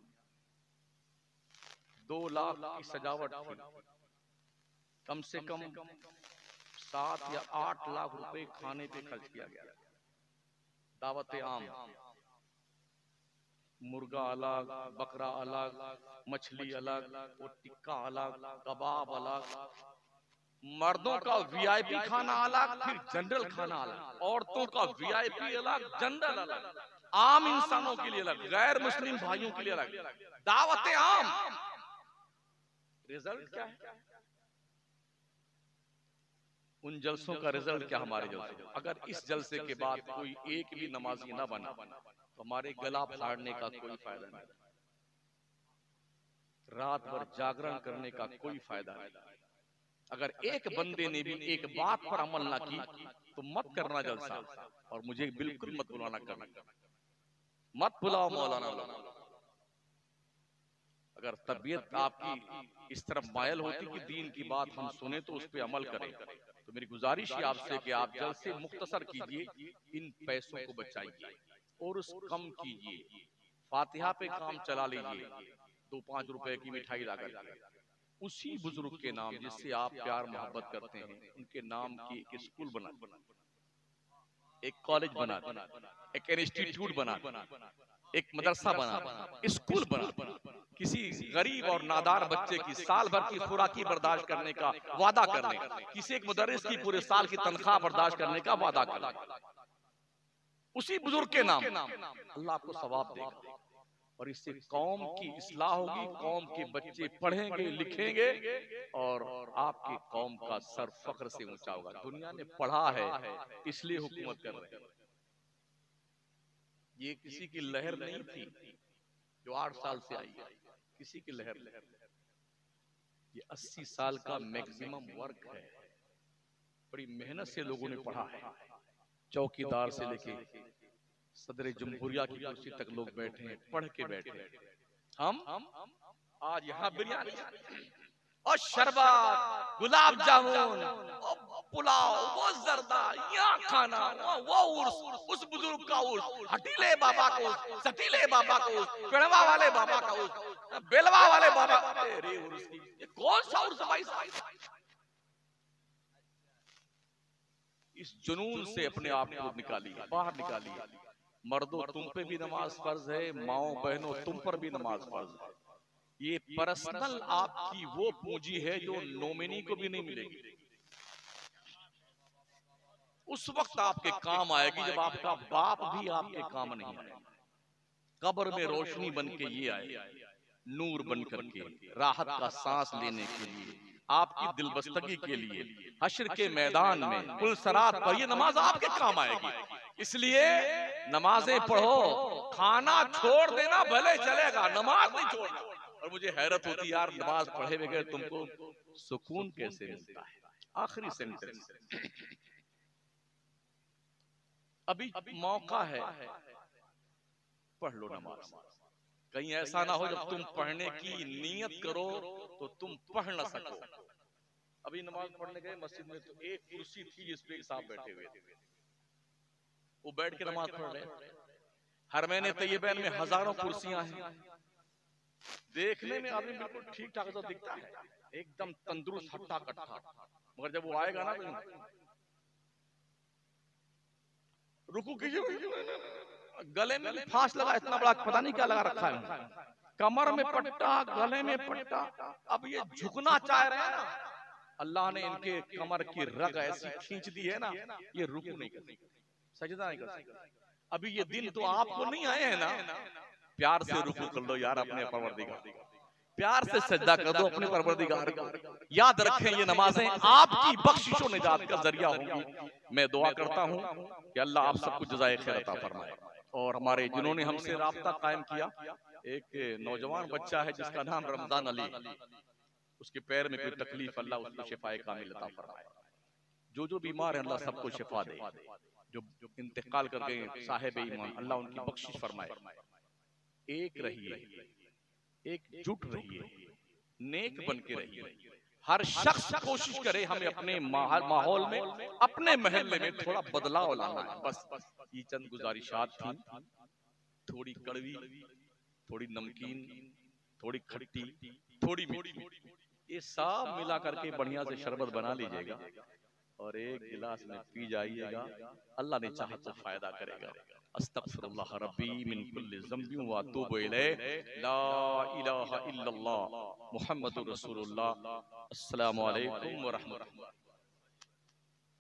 दो लाख की सजावट थी, कम से कम सात या आठ लाख रुपए खाने पे खर्च किया गया। दावत आम, मुर्गा अलग, बकरा अलग, मछली अलग, और टिक्का अलग, कबाब अलग, मर्दों का वीआईपी खाना अलग, फिर जनरल खाना अलग, औरतों का वीआईपी अलग, जनरल अलग, आम इंसानों के लिए अलग, गैर मुस्लिम भाइयों के लिए अलग, दावत आम। रिजल्ट क्या है? उन जलसों का रिजल्ट क्या हमारे जलसे? अगर इस जलसे के बाद कोई एक भी नमाजी ना बना तो हमारे गला फाड़ने का कोई फायदा नहीं, रात भर जागरण करने का कोई फायदा नहीं। अगर एक बंदे ने भी एक बात पर अमल ना की तो मत करना जलसा, और मुझे बिल्कुल मत बुलाना करना, मत बुलाओ मौलाना लोग। अगर तबीयत आपकी इस तरफ मायल होती कि दीन की बात हम सुने तो उस पर अमल करें, तो मेरी गुजारिश है आपसे कि आप जल्द से मुख्तसर कीजिए, इन पैसों को बचाइए और उस कम कीजिए, फातिहा पे काम चला लीजिए, दो पांच रुपए की मिठाई लाकर उसी बुजुर्ग के नाम जिससे आप प्यार मोहब्बत करते हैं, उनके नाम की एक स्कूल बना, एक कॉलेज बना दें, एक इंस्टीट्यूट बना दें, एक मदरसा बना, स्कूल बना, किसी गरीब और नादार बच्चे की साल भर की खुराकी बर्दाश्त करने का वादा कर ले, किसी एक मुदर्रिस की पूरे साल की तनख्वाह बर्दाश्त करने का वादा कर ले, उसी बुजुर्ग के नाम अल्लाह आपको सवाब देगा और इससे कौम की इस्लाह होगी, कौम के बच्चे पढ़ेंगे लिखेंगे और आपकी कौम का सर फख्र से ऊंचा होगा। दुनिया ने पढ़ा है इसलिए हुकूमत कर रहे हैं। ये किसी की लहर नहीं थी जो आठ साल से आई है, किसी की लहर लहर ये अस्सी साल का मैक्सिमम वर्क है। बड़ी मेहनत से लोगों ने पढ़ा है, चौकीदार से लेके सदर जमहूरिया की कुर्सी तक लोग बैठे हैं, पढ़ के बैठे हैं। हम आज यहाँ बिरयानी और शरबत, गुलाब जामुन, पुलाव, वो जर्दा, यहाँ खाना, वो उर्स, उस बुजुर्ग का उर्स, हटीले बाबा का उर्स, सटीले बाबा का उर्स, पेड़वा वाले बाबा का उर्स, बेलवा वाले बाबा, अरे उर्स की ये कौन सा उर्स भाई साहब? इस जुनून से अपने आप को निकालिए, बाहर निकालिए। मर्दों तुम पे भी नमाज फर्ज है, माओ बहनों तुम पर भी नमाज फर्ज है। ये पर्सनल आपकी वो पूंजी है जो नॉमिनी को भी नहीं मिलेगी। उस वक्त आपके काम आएगी जब आपका बाप भी आपके काम नहीं आएगा। कब्र में रोशनी बन के ये आए, नूर बन करके, राहत का सांस लेने के लिए, आपकी दिलबस्तगी के लिए, हश्र के मैदान में पुलसरात पर ये नमाज आपके काम आएगी। इसलिए नमाजें पढ़ो, खाना छोड़ देना भले चलेगा, नमाज नहीं छोड़ना। और मुझे हैरत होती यार, नमाज पढ़े बगैर तुमको सुकून कैसे मिलता है? आखिरी सेंटेंस, अभी मौका है, पढ़ लो नमाज। कहीं ऐसा ना हो जब तुम पढ़ने की नीयत करो तो तुम पढ़ ना सको। अभी नमाज पढ़ने गए मस्जिद में तो एक कुर्सी थी जिस पे साहब बैठे हुए थे, वो बैठ के नमाज पढ़ रहे। हरमैन तैयबैन में हजारों कुर्सियां हैं, देखने में आदमी बिल्कुल ठीक ठाक तो दिखता है, एकदम तंदुरुस्त हट्टा कट्टा, मगर जब वो आएगा ना तो रुकू कीजिए, गले में फांस लगा, इतना बड़ा पता नहीं क्या लगा रखा है, कमर में पट्टा, गले में पट्टा। अब ये झुकना चाह रहे हैं ना, अल्लाह ने इनके कमर की रग ऐसी खींच दी है ना, ये रुकू नहीं कर सकते, सजदा नहीं कर सकते। अभी ये दिन तो आपको नहीं आए हैं ना, प्यार से रुकू कर लो यार अपने परवरदिगार, प्यार से सजदा कर दो अपने परवरदिगार को। याद रखें ये नमाजें आपकी बख्शिश और निजात का जरिया होंगी। मैं दुआ करता हूँ कि अल्लाह आप सबको जज़ाए खैर अता फरमाए। और हमारे जिन्होंने हमसे राब्ता कायम किया, एक नौजवान बच्चा है जिसका नाम रमजान अली, उसके पैर में कोई तकलीफ, अल्लाह उसको शिफाए कामिल अता फरमाए। जो जो बीमार है अल्लाह सबको शिफा दे, जो इंतकाल कर गए साहिब ईमान अल्लाह उनकी बख्शिश फरमाए। एक रहिए, एकजुट रहिए, नेक बन के रहिए। हर शख्स कोशिश करे हमें अपने माहौल में, अपने महल्ले में थोड़ा बदलाव लाना है। बस ये चंद गुजारिशात थी, थोड़ी कड़वी, थोड़ी नमकीन, थोड़ी खट्टी, थोड़ी मीठी, ये सब मिला करके बढ़िया से शरबत बना लीजिएगा और एक गिलास में पी जाइएगा। अल्लाह ने चाहा तो फायदा करेगा। अस्तगफिरुल्लाह रब्बी मिन कुल्लि ज़ंबिन व अतूबु इलैह। ला इलाहा इल्लल्लाह मुहम्मदुर रसूलुल्लाह। अस्सलामु अलैकुम व रहमतुल्लाह।